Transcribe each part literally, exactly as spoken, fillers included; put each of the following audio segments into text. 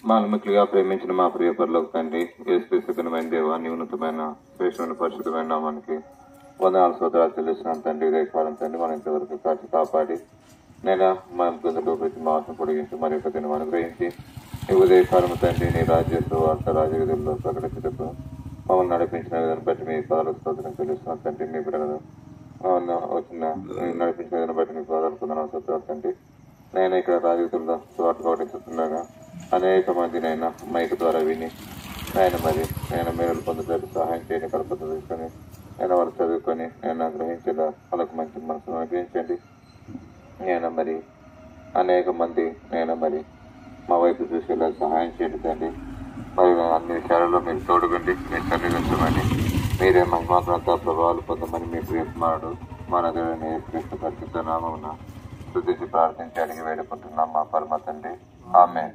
మానమికులుగా ప్రేమించిన మా ప్రియ పరలోక తండ్రి, యేసుక్రీస్తు ఘనమైన దేవ, నీ ఉన్నతమైన శ్రేష్టమైన పరిశుద్ధమైన నామానికి వందనాలు స్తోత్రాలు చెల్లిస్తున్నాను తండ్రి. దయపాలన తండ్రి, మనం ఇంతవరకు కాచి కాపాడి నేను మా గదులు ప్రతి మాసం పొడిగించి మరి యొక్క దినం అనుగ్రహించి నీ ఉదయకాలము తండ్రి, నీ రాజ్య వార్త రాజగదుల్లో ప్రకటించటకు మమ్మల్ని నడిపించిన విధానం బట్టి మీ పదాలకు స్తోత్రం చెల్లిస్తున్నాను తండ్రి. మీ బిడ్డలు వచ్చిన నడిపించిన విధానం బట్టి మీ పదాలు పొందనాలు స్తోత్రాలు తండ్రి. నేను ఇక్కడ రాజగదుల్లో స్వార్థ ప్రకటిస్తుండగా అనేక మంది నైనా మైక్ ద్వారా విని ఆయన మరి నేను మేలు పొందుతారు సహాయం చేయని కల్పత తీసుకొని నేను వారు చదువుకొని నేను గ్రహించేలా వాళ్ళకు మంచి మనసును అనుగ్రహించండి. నేను మరి అనేక మంది నేను మరి మా వైపు చూసేలా సహాయం చేయండి తండ్రి. మరి అన్ని విషయాలలో మీరు తోడుగండి, మీరు సన్నిధించమని, మీరే మహిమాగ్రంథ ప్రభావాలు పొందమని మీ ప్రియకుమారుడు మన దేవుని యేసుక్రీస్తు పరిశుద్ధ నామమున స్తుతించి ప్రార్థించి అడిగి వేడుకుంటున్నాం మా పరమ తండ్రి. ఆమేన్.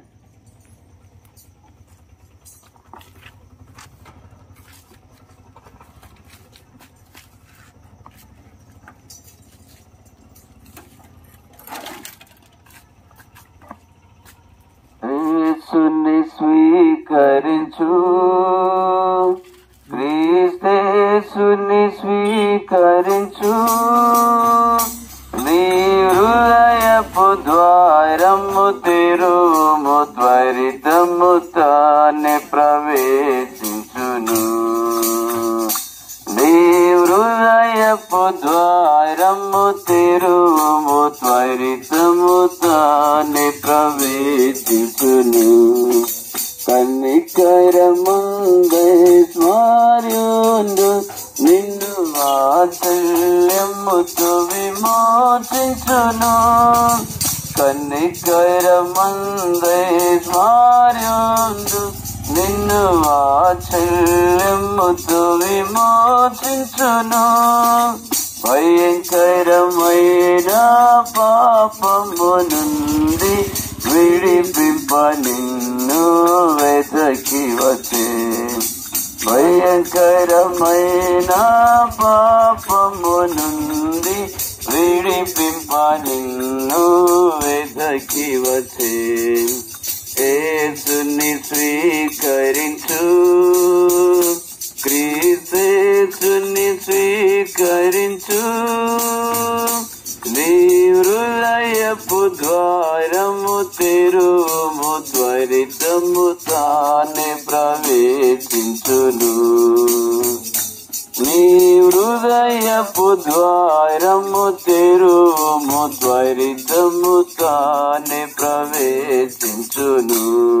యేసుని స్వీకరించు, క్రీస్తేసుని స్వీకరించు, నీ హృదయపు ద్వారము తెరుము, త్వరితము తానే ప్రవేశించును. నీ హృదయపు ద్వారము తెరుము, త్వరితము తానే ప్రవేశించును. కన్నికరమంగైశ్వర్యుండు నిన్ను వాత్సల్యముతో విమోచించును. కన్నికరమంగైశ్వర్యుండు నిన్ను వాత్సల్యముతో విమోచించును. భయంకరమైన పాపము నుండి విడిపింప నిన్ను వెతకి వచ్చే. భయంకరమైన పాపము నుండి విడిపింప నిన్ను వెతకి వచ్చే. యేసుని స్వీకరించు, క్రీస్తుని స్వీకరించు, నీ హృదయపు ద్వారము తెరుము, త్వరితము తానే ప్రవేశించును. నీ హృదయపు ద్వారము తెరుము, త్వరితము తానే ప్రవేశించును.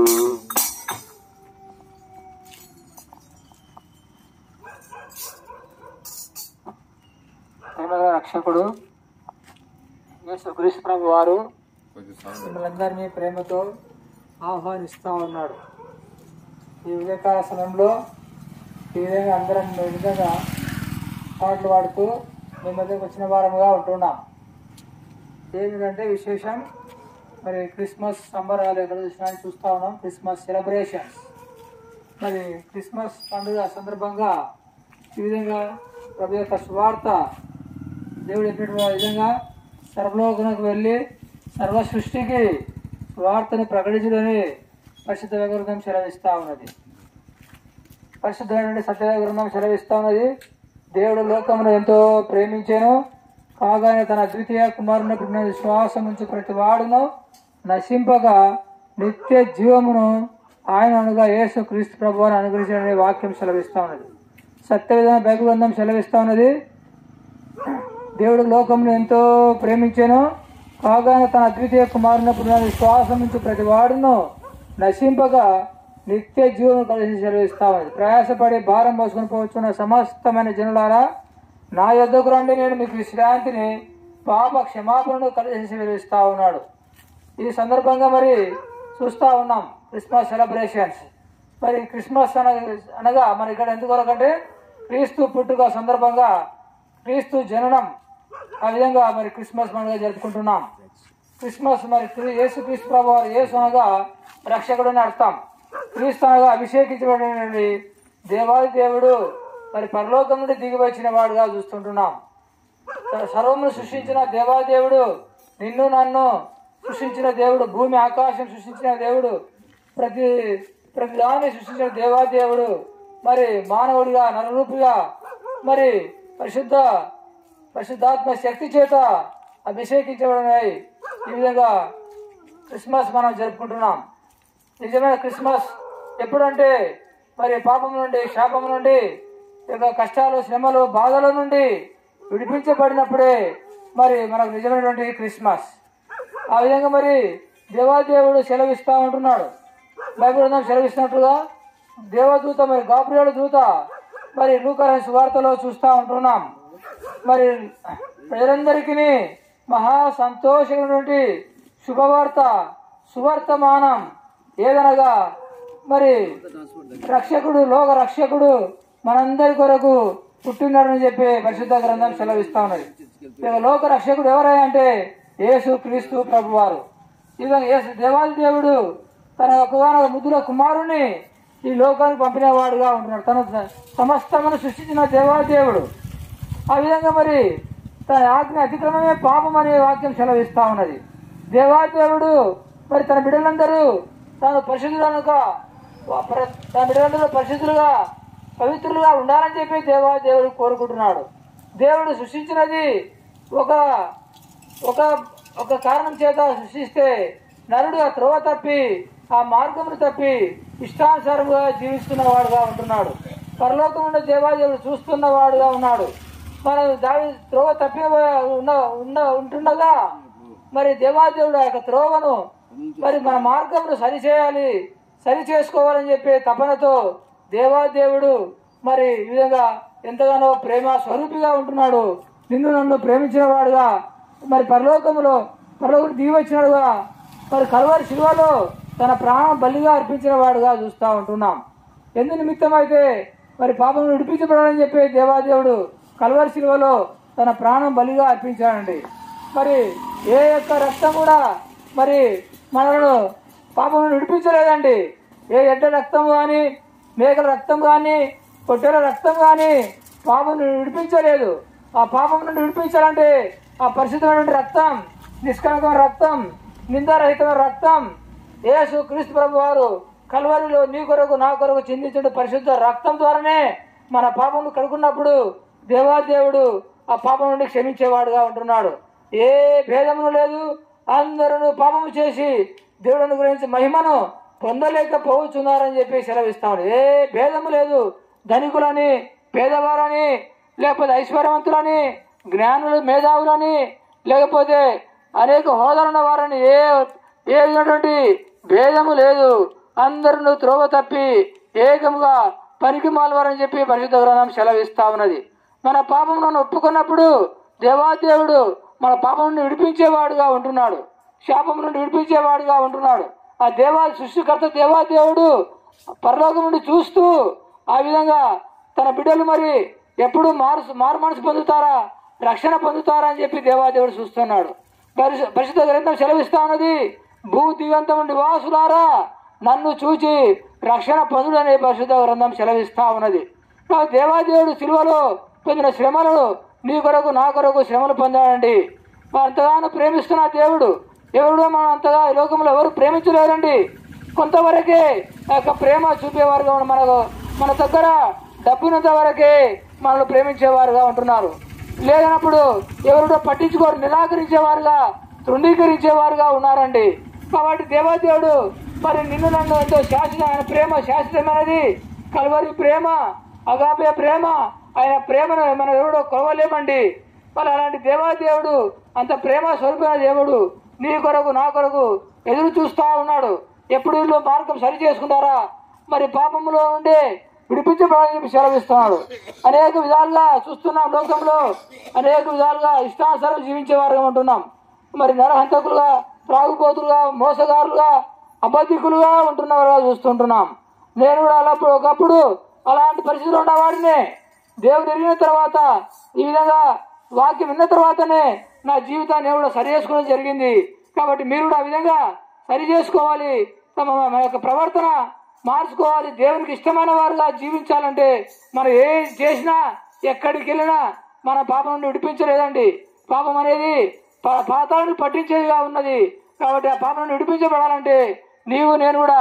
రక్షకుడు యేసుక్రీస్తు ప్రభు వారు మిమ్మల్ందరినీ ప్రేమతో ఆహ్వానిస్తూ ఉన్నాడు. ఈ ఉదయకాల సమయంలో ఈ విధంగా అందరం ఈ విధంగా పాటలు పాడుతూ మీ మధ్యకు వచ్చిన వారముగా ఉంటున్నాం. ఏమిటంటే విశేషం, మరి క్రిస్మస్ సంబరాలు ఎక్కడ చూసినా చూస్తూ ఉన్నాం. క్రిస్మస్ సెలబ్రేషన్స్, మరి క్రిస్మస్ పండుగ సందర్భంగా ఈ విధంగా ప్రభు యొక్క సువార్త దేవుడు చెప్పిన విధంగా సర్వలోకమునకు వెళ్ళి సర్వ సృష్టికి వార్తను ప్రకటించడని పరిశుద్ధ గ్రంథం సెలవిస్తూ ఉన్నది. పరిశుద్ధమైన సత్య గ్రంథం సెలవిస్తూ ఉన్నది. దేవుడు లోకమును ఎంతో ప్రేమించాను, కాగానే తన ద్వితీయ కుమారుని పుట్టిన విశ్వాసం నుంచి ప్రతి వాడును నశింపగా నిత్య జీవమును ఆయన అనగా యేసు క్రీస్తు ప్రభువుని అనుగ్రహించడనే వాక్యం సెలవిస్తూ ఉన్నది. సత్య విధాన బైబిల్ గ్రంథం సెలవిస్తూ ఉన్నది. దేవుడు లోకమును ఎంతో ప్రేమించాను, కాగానే తన ద్వితీయ కుమారుని పుట్టిన విశ్వాసం నుంచి ప్రతి వాడును నశింపగా నిత్య జీవనం కలిసి సెలవిస్తా ఉన్నది. ప్రయాసపడి భారం మోసుకొని పోవచ్చున్న సమస్తమైన జనులారా, నా యొద్దకు రండి, నేను మీకు విశ్రాంతిని పాప క్షమాపణను కలిసి సెలవిస్తా ఉన్నాడు. ఈ సందర్భంగా మరి చూస్తూ ఉన్నాం క్రిస్మస్ సెలబ్రేషన్స్. మరి క్రిస్మస్ అన అనగా మరి ఇక్కడ ఎందుకొరకంటే క్రీస్తు పుట్టుక సందర్భంగా క్రీస్తు జననం, ఆ విధంగా మరి క్రిస్మస్ పండుగ జరుపుకుంటున్నాం. క్రిస్మస్ మరి యేసు క్రీస్తు ప్రభు వారు, యేసు అనగా రక్షకుడు అని అర్థం. క్రీస్తు అనగా అభిషేకించబడిన దేవాది దేవుడు, మరి పరలోకం నుండి దిగి వచ్చిన వాడుగా చూస్తుంటున్నాం. సర్వమును సృష్టించిన దేవాది దేవుడు, నిన్ను నన్ను సృష్టించిన దేవుడు, భూమి ఆకాశం సృష్టించిన దేవుడు, ప్రతి ప్రతి దాన్ని సృష్టించిన దేవాదేవుడు మరి మానవుడిగా నరరూపిగా మరి పరిశుద్ధ పరిశుద్ధాత్మ శక్తి చేత అభిషేకించబడినాయి. ఈ విధంగా క్రిస్మస్ మనం జరుపుకుంటున్నాం. నిజమైన క్రిస్మస్ ఎప్పుడంటే మరి పాపం నుండి శాపం నుండి ఇక కష్టాలు శ్రమలు బాధల నుండి విడిపించబడినప్పుడే మరి మనకు నిజమైనటువంటి క్రిస్మస్. ఆ విధంగా మరి దేవాదేవుడు సెలవిస్తూ ఉంటున్నాడు. బైబిల్ గ్రంథం సెలవిస్తున్నట్లుగా దేవదూత మరి గాబ్రియేలు దూత మరి లూకా సువార్తలో చూస్తూ ఉంటున్నాం. మరి ప్రజలందరికీ మహా సంతోషమైనటువంటి శుభవార్త సువర్తమానం ఏదనగా మరి రక్షకుడు లోక రక్షకుడు మనందరి కొరకు పుట్టినాడని చెప్పి పరిశుద్ధ గ్రంథం సెలవిస్తా ఉన్నది. ఇక లోక రక్షకుడు ఎవరై అంటే యేసు క్రీస్తు ప్రభువారు. ఇక యేసు దేవాది దేవుడు తన ఒకగానొక ముద్దుల కుమారుని ఈ లోకానికి పంపినవాడుగా ఉంటున్నాడు. తన సమస్తమును సృష్టించిన దేవాదేవుడు. ఆ విధంగా మరి తన ఆజ్ఞ అతిక్రమమే పాపం అనే వాక్యం సెలవిస్తా ఉన్నది. దేవాదేవుడు మరి తన బిడ్డలందరూ తాను పరిశుద్ధులనుక తన బిడ్డలందరూ పరిశుద్ధులుగా పవిత్రులుగా ఉండాలని చెప్పి దేవాదేవుడు కోరుకుంటున్నాడు. దేవుడు సృష్టించినది ఒక ఒక ఒక కారణం చేత సృష్టిస్తే నరుడు ఆ త్రోవ తప్పి ఆ మార్గమును తప్పి ఇష్టానుసారంగా జీవిస్తున్న వాడుగా ఉంటున్నాడు. పరలోకం నుండి దేవాదేవుడు చూస్తున్న వాడుగా ఉన్నాడు. మనం దాని త్రోవ తప్పి ఉన్న ఉన్న ఉంటుండగా మరి దేవాదేవుడు ఆ యొక్క త్రోవను మరి మన మార్గమును సరిచేయాలి సరి చేసుకోవాలని చెప్పి తపనతో దేవాదేవుడు మరి ఈ విధంగా ఎంతగానో ప్రేమ స్వరూపిగా ఉంటున్నాడు. నిన్ను నన్ను ప్రేమించిన వాడుగా మరి పరలోకములో పరలోకం దిగి వచ్చినాడుగా మరి కల్వరి శిలువలో తన ప్రాణం బలిగా అర్పించిన వాడుగా చూస్తూ ఉంటున్నాం. ఎందు నిమిత్తం అయితే మరి పాపం విడిపించబడాలని చెప్పి దేవాదేవుడు కల్వరి శిలువలో తన ప్రాణం బలిగా అర్పించాడండి. మరి ఏ యొక్క రక్తం కూడా మరి మనను పాపం విడిపించలేదండి. ఏ ఎడ్డ రక్తం కానీ మేకల రక్తం కానీ పొట్టెల రక్తం కానీ పాపం విడిపించలేదు. ఆ పాపం నుండి విడిపించాలంటే ఆ పరిశుద్ధమైన రక్తం, నిష్కలంకమైన రక్తం, నిందారహితమైన రక్తం యేసు క్రీస్తు ప్రభు వారు కల్వరిలో నీ కొరకు నా కొరకు చిందించిన పరిశుద్ధ రక్తం ద్వారానే మన పాపం కడుక్కున్నప్పుడు దేవాదేవుడు ఆ పాపం నుండి క్షమించేవాడుగా ఉంటున్నాడు. ఏ భేదమును లేదు. అందరూ పాపము చేసి దేవుడిని గురించి మహిమను పొందలేకపోతున్నారని చెప్పి సెలవిస్తాడు. ఏ భేదము లేదు. ధనికులని, పేదవారని, లేకపోతే ఐశ్వర్యవంతులని, జ్ఞానులు మేధావులని, లేకపోతే అనేక హోదాలున్న వారని ఏ ఏ విధమైనటువంటి భేదము లేదు. అందరూ త్రోవ తప్పి ఏకముగా పనికి మాలవారని చెప్పి పరిశుద్ధ గ్రంథం సెలవిస్తా ఉన్నది. మన పాపములను ఒప్పుకున్నప్పుడు దేవాదేవుడు మన పాపం నుండి విడిపించేవాడుగా ఉంటున్నాడు. శాపం నుండి విడిపించేవాడుగా ఉంటున్నాడు. ఆ దేవా సృష్టికర్త దేవాదేవుడు పరలోకం నుండి చూస్తూ ఆ విధంగా తన బిడ్డలు మరి ఎప్పుడు మారు మారు మనసు పొందుతారా, రక్షణ పొందుతారా అని చెప్పి దేవాదేవుడు చూస్తున్నాడు. పరిశు పరిశుద్ధ గ్రంథం సెలవిస్తా ఉన్నది, భూ దిగంతం నివాసులారా నన్ను చూచి రక్షణ పొందుడు అనే పరిశుద్ధ గ్రంథం సెలవిస్తా ఉన్నది. దేవాదేవుడు సిలువలో పొందిన శ్రమలు నీ కొరకు నా కొరకు శ్రమలు పొందాడండి. అంతగానో ప్రేమిస్తున్న దేవుడు ఎవరు మనం అంతగా ఈ లోకంలో ఎవరు ప్రేమించలేరండి. కొంతవరకే ఆ యొక్క ప్రేమ చూపేవారుగా మనకు మన దగ్గర డబ్బునంత వరకే మనల్ని ప్రేమించేవారుగా ఉంటున్నారు. లేనప్పుడు ఎవరితో పట్టించుకోరు, నిరాకరించేవారుగా తృణీకరించేవారుగా ఉన్నారండి. కాబట్టి దేవాదేవుడు మరి నిన్ను నన్ను ఎంతో శాశ్వత ఆయన ప్రేమ శాశ్వతమైనది. కల్వరి ప్రేమ, అగాపే ప్రేమ, ఆయన ప్రేమను మనం ఎవడో కొలవలేమండి. మరి అలాంటి దేవాదేవుడు అంత ప్రేమ స్వరూపమైన దేవుడు నీ కొరకు నా కొరకు ఎదురు చూస్తూ ఉన్నాడు. ఎప్పుడు వీళ్ళు మార్గం సరి చేసుకుంటారా, మరి పాపంలో ఉండే విడిపించబడాలని చెప్పి సెలవిస్తున్నాడు. అనేక విధాలుగా చూస్తున్నాం. లోకంలో అనేక విధాలుగా ఇష్టానుసారం జీవించేవారుగా ఉంటున్నాం. మరి నరహంతకులుగా, త్రాగుబోతులుగా, మోసగారులుగా, అబద్ధికులుగా ఉంటున్నవారుగా చూస్తుంటున్నాం. నేను కూడా అలాప్పుడు ఒకప్పుడు అలాంటి పరిస్థితులు ఉన్నవాడినే. దేవుడు ఎరిగిన తర్వాత ఈ విధంగా వాక్యం విన్న తర్వాతనే నా జీవితాన్ని కూడా సరి చేసుకోవడం జరిగింది. కాబట్టి మీరు కూడా ఆ విధంగా సరి చేసుకోవాలి, తమ మన యొక్క ప్రవర్తన మార్చుకోవాలి. దేవునికి ఇష్టమైన వారుగా జీవించాలంటే మనం ఏ చేసినా ఎక్కడికి వెళ్ళినా మన పాపం నుండి విడిపించలేదండి. పాపం అనేది పాతాళాన్ని పట్టించేదిగా ఉన్నది. కాబట్టి ఆ పాపం నుండి విడిపించబడాలంటే నీవు నేను కూడా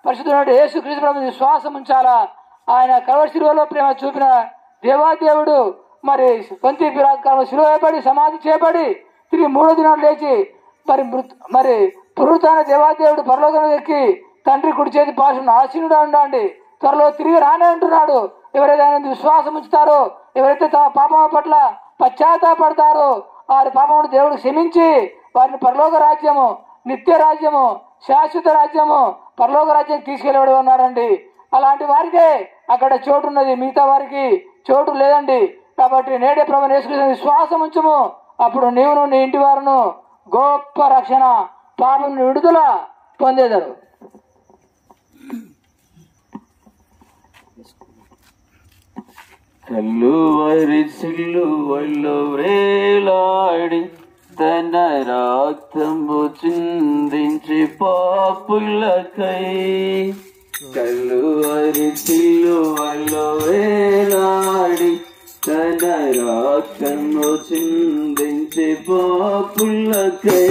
పరిశుద్ధుడు యేసు క్రీస్తు ప్రభువుని విశ్వాసం ఉంచాలా. ఆయన కల్వరి శిలువలో ప్రేమ చూపిన దేవాదేవుడు మరి పొంతి పిలాతు కాలంలో శిలువ వేయబడి సమాధి చేయబడి తిరిగి మూడో దినాలు లేచి మరి మరి పునరుత్థాన దేవాదేవుడు పరలోకంలో ఎక్కి తండ్రి కుడి చేతి పాశం ఆసీనుడు ఉండండి, త్వరలో తిరిగి రానే అంటున్నాడు. ఎవరైతే ఆయన విశ్వాసం ఉంచుతారో, ఎవరైతే తమ పాపం పట్ల పశ్చాత్తాపడతారో వారి పాపమును దేవుడు క్షమించి వారిని పరలోక రాజ్యము, నిత్య రాజ్యము, శాశ్వత రాజ్యము, పరలోక రాజ్యం తీసుకెళ్ళబడి ఉన్నారండి. అలాంటి వారికే అక్కడ చోటు ఉన్నది, మిగతా వారికి చోటు లేదండి. కాబట్టి నేడే ప్రభువుని యేసుక్రీస్తుని విశ్వాసం ఉంచుము, అప్పుడు నీవును నీ ఇంటి వారును గొప్ప రక్షణ, పాపం విడుదల పొందేదారు. కల్లువరి సిలువలో వేలాడి తన రక్తము చిందించి పాపులకై, కల్లువరి సిలువలో వేలాడి తన రక్తము చిందించి పాపులకై.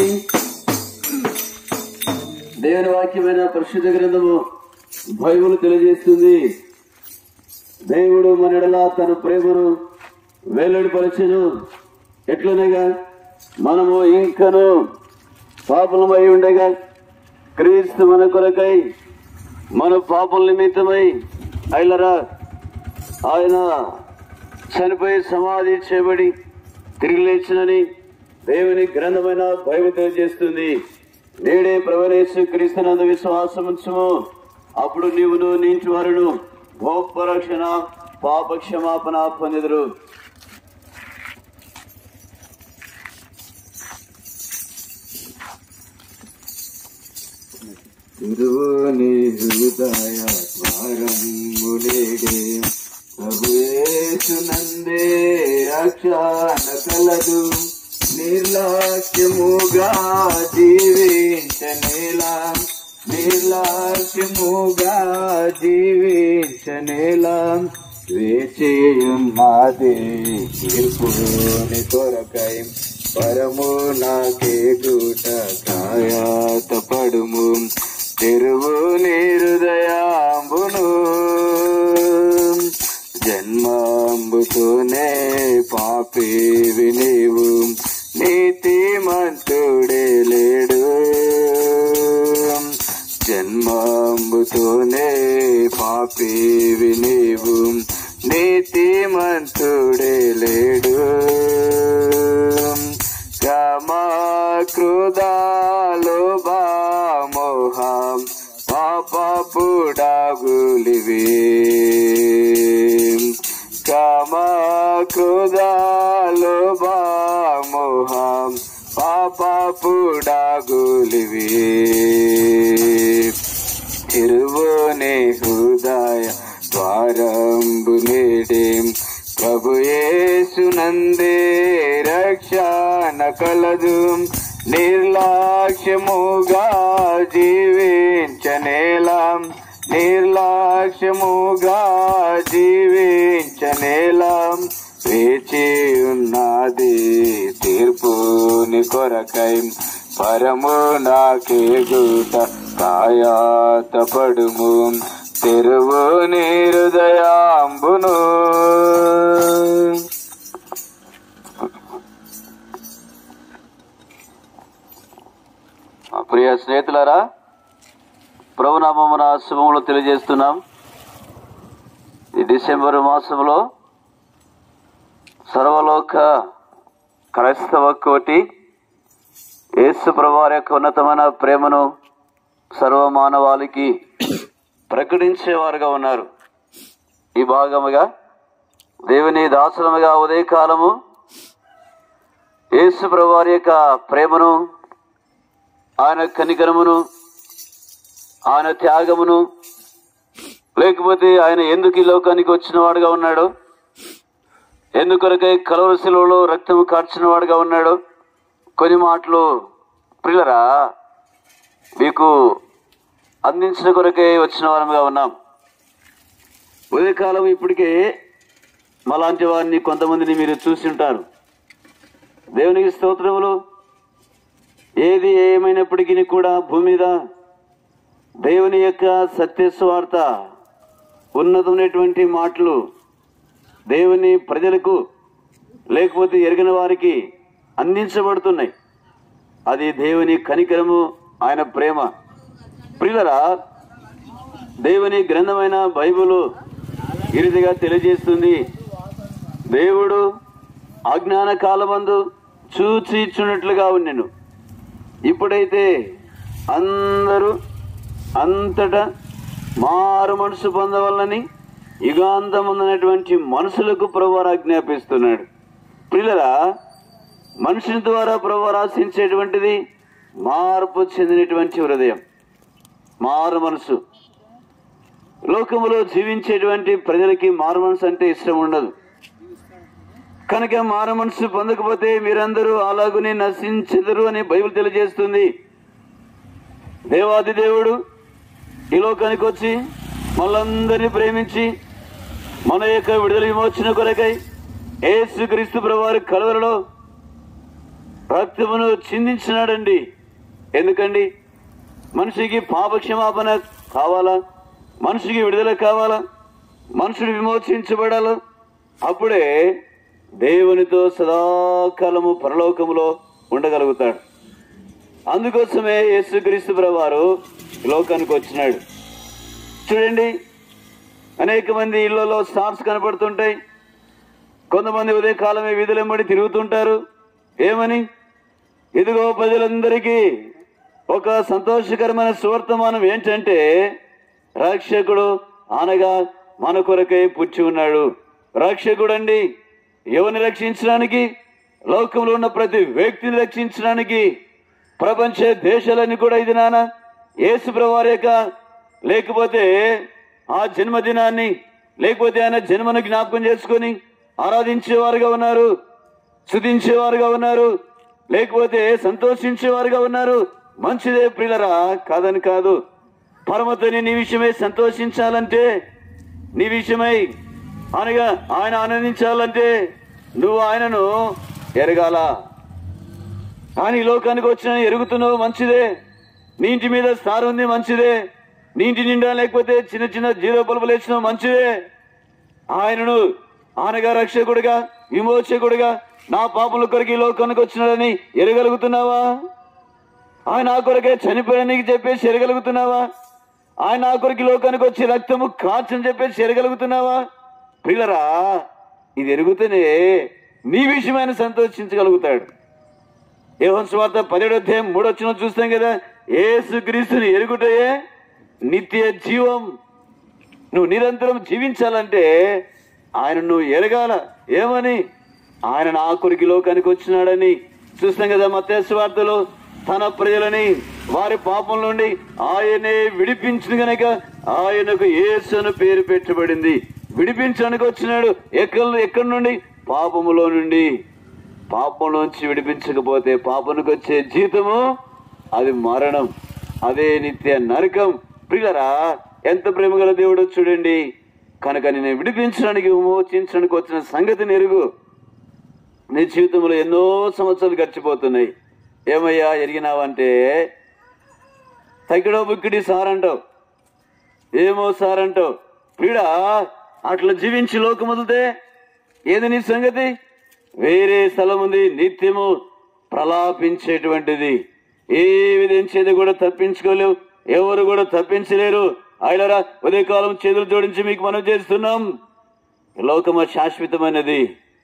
దేవుని వాక్యమైన పరిశుద్ధ గ్రంథము బైబిల్ తెలియజేస్తుంది, దేవుడు మనడలా తన ప్రేమను వెల్లడిపరచెను. ఎట్లనగా మనము ఇంకను పాపలమై ఉండగా క్రీస్తు మన కొరకై మన పాపల నిమిత్తమై అయిలరా ఆయన చనిపోయి సమాధి చేయబడి తిరిగి లేచినని దేవుని గ్రంథమైన బైబిల్ తెలియజేస్తుంది. నేడే ప్రభువైన యేసు క్రీస్తునందు విశ్వాసం ఉంచుము, అప్పుడు నీవును నీ ఇంటి వారును గొప్ప రక్షణ, పాప క్షమాపణ పొందెదరు. తిరువుని హృదయ ద్వారములేడే ప్రభు యేసునందే రక్షణ కలదు. నిర్లక్ష్యముగా జీవించనేలా, నిర్లక్ష్యముగా జీవించనేలా వేచేయున్నది తీర్పుని కొరకై పరమునకే గుట కాయాత పడుము. తెరువుని హృదయాంబును జన్మంబుతోనే పాపివి నీవు, నీతిమంతుడే లేడు. జన్మంబుతోనే పాపివి నీవు, నీతిమంతుడే లేడు. కామ క్రోధ లోభ మోహం పాపపుడాగులివి. కామ క్రోధ లోభ మోహం పాపపుడాగులివి. తిరువుని హృదయ ద్వారంబు నేడే ప్రభు యేసునందే రక్షణ కలదు. నిర్లక్ష్యముగా జీవించనేలా, నిర్లక్ష్యముగా జీవించనేలా వేచి ఉన్నది తీర్పుని కొరకై పరమునకే గుట కాయాత పడుము. తెరువుని హృదయాంబును ప్రియ స్నేహితులారా, ప్రభునామమున శుభములు తెలియజేస్తున్నాం. ఈ డిసెంబర్ మాసంలో సర్వలోక క్రైస్తవ కోటి యేసు ప్రభువారి యొక్క ఉన్నతమైన ప్రేమను సర్వమానవాళికి ప్రకటించేవారుగా ఉన్నారు. ఈ భాగముగా దేవుని దాసులముగా ఉదయకాలము యేసు ప్రభువారి యొక్క ప్రేమను, ఆయన కనికరమును, ఆయన త్యాగమును, లేకపోతే ఆయన ఎందుకు ఈ లోకానికి వచ్చిన వాడుగా ఉన్నాడు, ఎందుకొరకై కలువరి శిలువలో రక్తము కార్చిన వాడుగా ఉన్నాడు, కొన్ని మాటలు ప్రియులరా మీకు అందించిన కొరకే వచ్చిన వారముగా ఉన్నాం. ఉదయకాలం ఇప్పటికే మాలాంటి వారిని కొంతమందిని మీరు చూసి ఉంటారు. దేవునికి స్తోత్రములు. ఏది ఏమైనప్పటికీ కూడా భూమి మీద దేవుని యొక్క సత్య సువార్త, ఉన్నతమైనటువంటి మాటలు దేవుని ప్రజలకు లేకపోతే ఎరిగిన వారికి అందించబడుతున్నాయి. అది దేవుని కనికరము, ఆయన ప్రేమ. ప్రియులరా, దేవుని గ్రంథమైన బైబిలు ఈ రీతిగా తెలియజేస్తుంది. దేవుడు అజ్ఞాన కాలమందు చూచి ఇచ్చున్నట్లుగా ఉండెను. ఇప్పుడైతే అందరూ అంతటా మారు మనసు పొందవలని యుగాంతమున్నటువంటి మనుషులకు ప్రభువారు ఆజ్ఞాపిస్తున్నాడు. ప్రియులరా, మనుషుని ద్వారా ప్రభువారు ఆశించేటువంటిది మార్పు చెందినటువంటి హృదయం, మారు మనసు. లోకములో జీవించేటువంటి ప్రజలకి మారు మనసు అంటే ఇష్టం ఉండదు. కనుక మారు మనసు పొందకపోతే మీరందరూ అలాగునే నశించెదరు అని బైబిల్ తెలియజేస్తుంది. దేవాది దేవుడు ఈ లోకానికి వచ్చి మనందరినీ ప్రేమించి మన యొక్క విడుదల విమోచన కొరకై యేసుక్రీస్తు ప్రభువారి కలువరిలో రక్తమును చిందించినాడండి. ఎందుకండి? మనిషికి పాప క్షమాపణ కావాలా, మనిషికి విడుదల కావాలా, మనుషుడు విమోచించబడాలా. అప్పుడే దేవునితో సదాకాలము పరలోకములో ఉండగలుగుతాడు. అందుకోసమే యేసుక్రీస్తు ప్రభువారు లోకానికి వచ్చినాడు. చూడండి, అనేక మంది ఇళ్లలో స్టార్స్ కనపడుతుంటాయి. కొంతమంది ఉదయకాలమే వీధులెంబడి తిరుగుతుంటారు. ఏమని? ఇదిగో ప్రజలందరికీ ఒక సంతోషకరమైన సువర్తమానం ఏంటంటే, రక్షకుడు అనగా మన కొరకై పుట్టి ఉన్నాడు. రక్షకుడండి ఎవరిని రక్షించడానికి? లోకంలో ఉన్న ప్రతి వ్యక్తిని రక్షించడానికి. ప్రపంచ దేశాలన్నీ కూడా ఇది నాన్న యేసు ప్రభువారి యొక్క లేకపోతే ఆ జన్మదినాన్ని లేకపోతే ఆయన జన్మను జ్ఞాపకం చేసుకొని ఆరాధించేవారుగా ఉన్నారు, స్తుతించేవారుగా ఉన్నారు, లేకపోతే సంతోషించేవారుగా ఉన్నారు. మంచిదే ప్రియులరా, కాదని కాదు. పరమతని నీ విషయమై సంతోషించాలంటే, నీ విషయమై అనగా ఆయన ఆనందించాలంటే నువ్వు ఆయనను ఎరగాల. కానీ ఈ లోకానికి వచ్చిన ఎరుగుతున్నావు, మంచిదే. నీ ఇంటి మీద స్టార్ ఉంది, మంచిదే. నీ ఇంటి నిండా లేకపోతే చిన్న చిన్న జీరో బల్బులు వేసినావు, మంచిదే. ఆయనను ఆనగా రక్షకుడిగా విమోచకుడిగా నా పాపల కొరకు ఈ లోకానికి వచ్చినాడని ఎరగలుగుతున్నావా? ఆయన ఆ కొరకే చనిపోయానికి చెప్పేసి ఎరగలుగుతున్నావా? ఆయన ఆ కొరకు లోకానికి వచ్చి రక్తము కాచని చెప్పేసి ఎరగలుగుతున్నావా? ప్రియులరా, ఇది ఎరుగుతూనే నీ విషయమైన సంతోషించగలుగుతాడు. యోహాను సువార్త పదిహేడో అధ్యాయం మూడో వచనం చూస్తాం కదా, యేసుక్రీస్తుని ఎరుగుటయే నిత్య జీవం. నువ్వు నిరంతరం జీవించాలంటే ఆయన నువ్వు ఎరగాల. ఏమని? ఆయన నా కొరికి లోకానికి వచ్చినాడని చూస్తాం కదా. మత్తయి సువార్తలో తన ప్రజలని వారి పాపం నుండి ఆయనే విడిపించింది కనుక ఆయనకు యేసు అని పేరు పెట్టబడింది. విడిపించడానికి వచ్చినాడు. ఎక్కడ ఎక్కడి నుండి? పాపములో నుండి. పాపంలోంచి విడిపించకపోతే పాపనికి వచ్చే జీతము అది మరణం, అదే నిత్య నరకం. ప్రియులరా, ఎంత ప్రేమ గల దేవుడో చూడండి. కనుక నేను విడిపించడానికి విమోచించడానికి వచ్చిన సంగతిని ఎరుగు. నీ జీవితంలో ఎన్నో సంవత్సరాలు గడిచిపోతున్నాయి. ఏమయ్యా ఎరిగినావంటే తగ్గిడో బుక్కిడి సార్ అంటావు, ఏమో సార్ అంటావు. ప్రియుడా, అట్లా జీవించి లోకం వదిలితే ఏది నీ సంగతి? వేరే స్థలం ఉంది, నిత్యము ప్రలాపించేటువంటిది. ఏ విధించేది కూడా తప్పించుకోలేవు, ఎవరు కూడా తప్పించలేరు. ఆయనరా ఉదయకాలం చేతులు జోడించి మీకు మనం చేస్తున్నాం. ఈ లోకము శాశ్వతమైనది,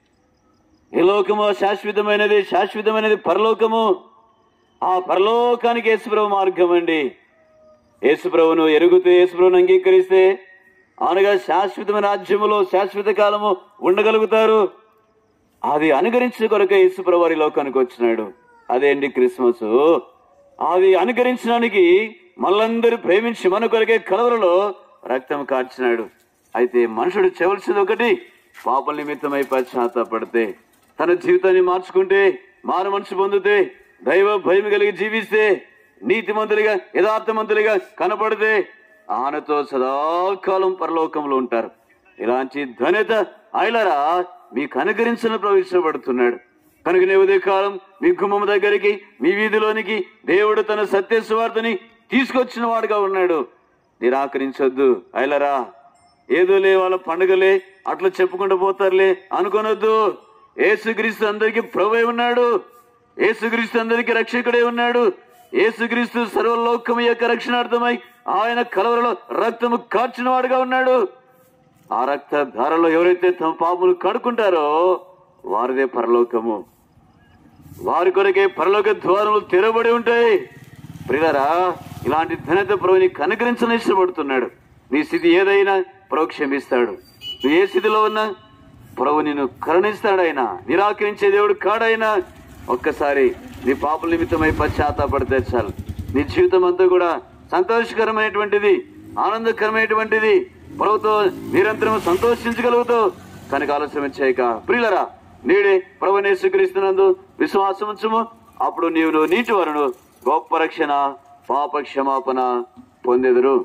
ఈ లోకము శాశ్వతమైనది, శాశ్వతమైనది పరలోకము. ఆ పరలోకానికి యేసుప్రభు మార్గం అండి. యేసుప్రభును ఎరుగుతూ యేసుప్రభును అంగీకరిస్తే అనగా శాశ్వతమైన రాజ్యములో శాశ్వత కాలము ఉండగలుగుతారు. అది అనుకరించిన కొరకు యేసుప్రభు వారి లోకానికి వచ్చినాడు. అదేంటి క్రిస్మస్. అది అనుకరించడానికి మనందరూ ప్రేమించి మన కొరకే కలవరలో రక్తం కార్చినాడు. అయితే మనుషుడు చేయవలసింది ఒకటి, పాప నిమిత్తమై పశ్చాత్తాపడితే, తన జీవితాన్ని మార్చుకుంటే, మారు మనసు పొందితే, దైవ భయం కలిగి జీవిస్తే, నీతిమంతులుగా యథార్థమంతులుగా కనపడితే ఆయనతో సదాకాలం పరలోకంలో ఉంటారు. ఇలాంటి ధన్యత ఆయనరా మీకు అనుకరించిన ప్రవేశపడుతున్నాడు. కనుక ఉదయ కాలం మీ గుమ్మం దగ్గరికి, మీ వీధిలోనికి దేవుడు తన సత్య సువార్తని తీసుకొచ్చిన వాడుగా ఉన్నాడు. నిరాకరించొద్దు. అయిలరా ఏదోలే వాళ్ళ పండుగలే అట్లా చెప్పుకుంటూ పోతారులే అనుకోనొద్దు. యేసుక్రీస్తు అందరికీ ప్రభువే ఉన్నాడు. యేసుక్రీస్తు అందరికీ రక్షకుడే ఉన్నాడు. యేసుక్రీస్తు సర్వలోకము యొక్క రక్షణార్థమై ఆయన కలవరలో రక్తము కార్చిన వాడుగా ఉన్నాడు. ఆ రక్త ధారలో ఎవరైతే తమ పాపములు కడుక్కుంటారో వారిదే పరలోకము. వారి కొరకే పరలోక ద్వారములు తెరవబడి ఉంటాయి. ప్రియులారా, ఇలాంటి ధన్యత ప్రభుని కనుకరించని ఇష్టపడుతున్నాడు. నీ స్థితి ఏదైనా ప్రభు క్షమిస్తాడు. నువ్వు ఏ స్థితిలో ఉన్నా ప్రభు నిన్ను కరుణిస్తాడు. ఆయన నిరాకరించే దేవుడు కాడైనా. ఒక్కసారి నీ పాపల నిమిత్తమై పశ్చాత్తాపడితే చాలు. నీ జీవితం అంతా కూడా సంతోషకరమైనటువంటిది, ఆనందకరమైనటువంటిది. ప్రభుతో నిరంతరం సంతోషించగలుగుతావు. కనుక ఆలస్యం చేయక ప్రియులరా, నేడే ప్రభుని యేసుక్రీస్తునందు విశ్వాసం ఉంచుము. అప్పుడు నీవు నీటి వరును గొప్ప రక్షణ పాప క్షమాపణ పొందెదరు.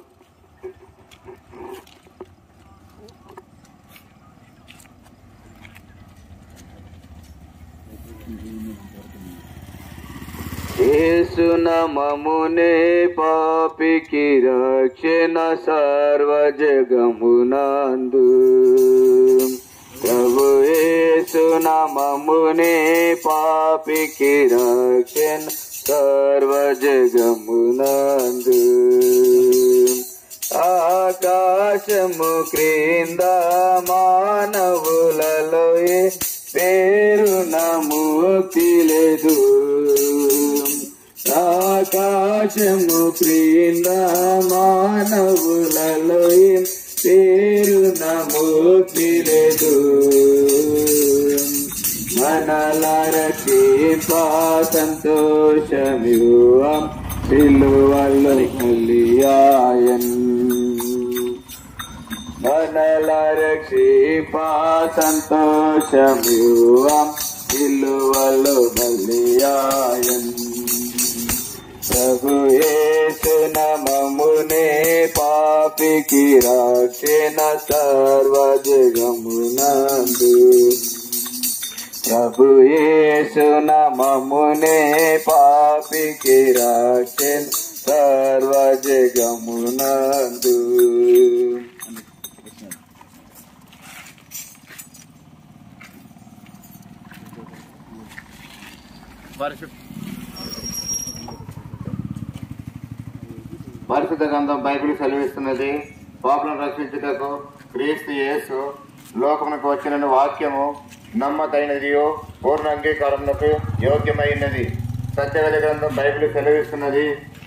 యేసు నామమునే పాపికి రక్షణ సర్వ జగమునందు. ప్రభు యేసు నామమునే పాపికి రక్షణ సర్వ జగమునందు. ఆకాశము క్రింద మానవులలో పేరు నముక్తి లేదు. ఆకాశము క్రింద మానవులలో పేరు నముక్తి లేదు. మనల రక్షింప సంతోషమివ్వం సిలువలో బలియాయన్. మనల రక్షింప సంతోషమివ్వం సిలువలో బలియాయన్. ప్రభు యేసు నామమునే పాపికి రక్షణ సర్వ జగమునందు. ప్రభు యేసు నామమునే పాపికి రక్షణ సర్వ జగమునందు. పరిశుద్ధ గ్రంథం బైబిల్ సెలవిస్తున్నది, పాపులను రక్షించుటకు క్రీస్తు యేసు లోకమునకు వచ్చిన వాక్యము నమ్మదైనదియో పూర్ణ అంగీకారమునకు యోగ్యమైనది. సత్యవేద గ్రంథం బైబిల్ సెలవిస్తున్నది,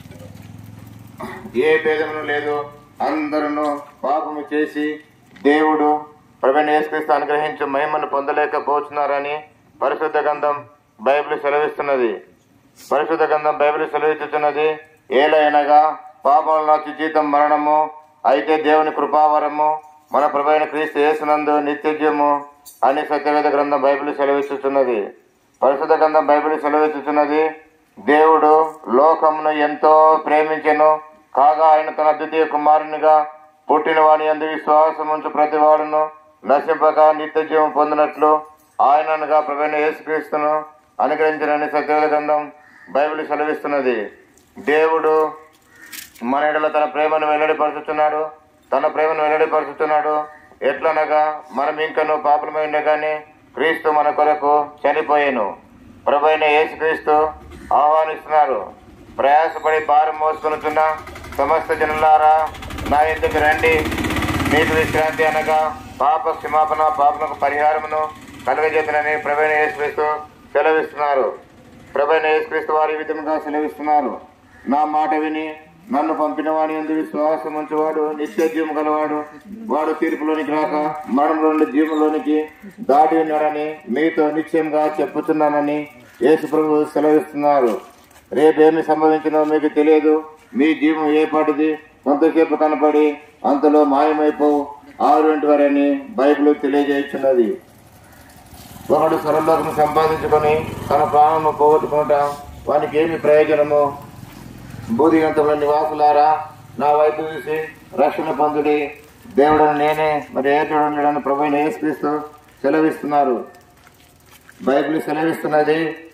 ఏ భేదమును లేదు, అందరూ పాపము చేసి దేవుడు ప్రభువైన యేసుక్రీస్తు అనుగ్రహించు మహిమను పొందలేకపోతున్నారని పరిశుద్ధ గ్రంథం బైబిల్ సెలవిస్తున్నది. పరిశుద్ధ గ్రంథం బైబిల్ సెలవిస్తున్నది, ఏలైనగా పాపముల జీతం మరణము, అయితే దేవుని కృపావరము మన ప్రభువైన క్రీస్తు యేసునందు నిత్యజీవము అని సత్యవేద గ్రంథం బైబిల్ సెలవిస్తున్నది. పరిశుద్ధ గ్రంథం బైబిల్ సెలవిస్తున్నది, దేవుడు లోకమును ఎంతో ప్రేమించెను, కాగా ఆయన తన ద్వితీయ కుమారునిగా పుట్టిన వాని యందు విశ్వాసం ఉంచు ప్రతి వాడును నశింపక నిత్య జీవం పొందినట్లు ఆయనగా ప్రభువైన యేసుక్రీస్తును అనుగ్రహించినని సత్యవేద గ్రంథం బైబిల్ సెలవిస్తున్నది. దేవుడు మన ఎడల తన ప్రేమను వెల్లడిపరుచుతున్నాడు. తన ప్రేమను వెల్లడిపరుచుతున్నాడు ఎట్లనగా మనం ఇంకను పాపలమై ఉండగానే క్రీస్తు మన కొరకు చనిపోయాను. ప్రభువైన యేసుక్రీస్తు ఆహ్వానిస్తున్నారు, ప్రయాసపడి భారం మోసుకొనుచున్న సమస్త జనులారా నా యొద్దకు రండి, మీకు విశ్రాంతి అనగా పాప క్షమాపణ పాపలకు పరిహారమును కలుగజేతనని ప్రభువైన యేసుక్రీస్తు సెలవిస్తున్నారు. ప్రభువైన యేసుక్రీస్తు వారి విధముగా సెలవిస్తున్నారు, నా మాట విని నన్ను పంపిన వాని యందు విశ్వాసం ఉంచువాడు నిత్య జీవం గలవాడు, వాడు తీర్పులోనికి రాక మరణంలో నుండి జీవంలోనికి దాటి ఉన్నాడని మీతో నిశ్చయంగా చెప్పుతున్నానని యేసు ప్రభు సెలవిస్తున్నారు. రేపేమి సంభవించినో మీకు తెలియదు, మీ జీవం ఏ పాటిది కొంతసేపు కనపడి అంతలో మాయమైపోవు ఆరుంటి వారని బైబిల్ తెలియజేస్తున్నది. ఒకడు సర్వలోకము సంపాదించుకొని తన ప్రాణము పోగొట్టుకుంటా వానికి ఏమి ప్రయోజనము? బూదిగంతంలో నివాసులారా నా వైపు చూసి రక్షణ పొందుడి, దేవుడని నేనే మరి ఏ చూడని ప్రభువైన యేసుక్రీస్తు సెలవిస్తున్నారు. బైబిల్ సెలవిస్తున్నది,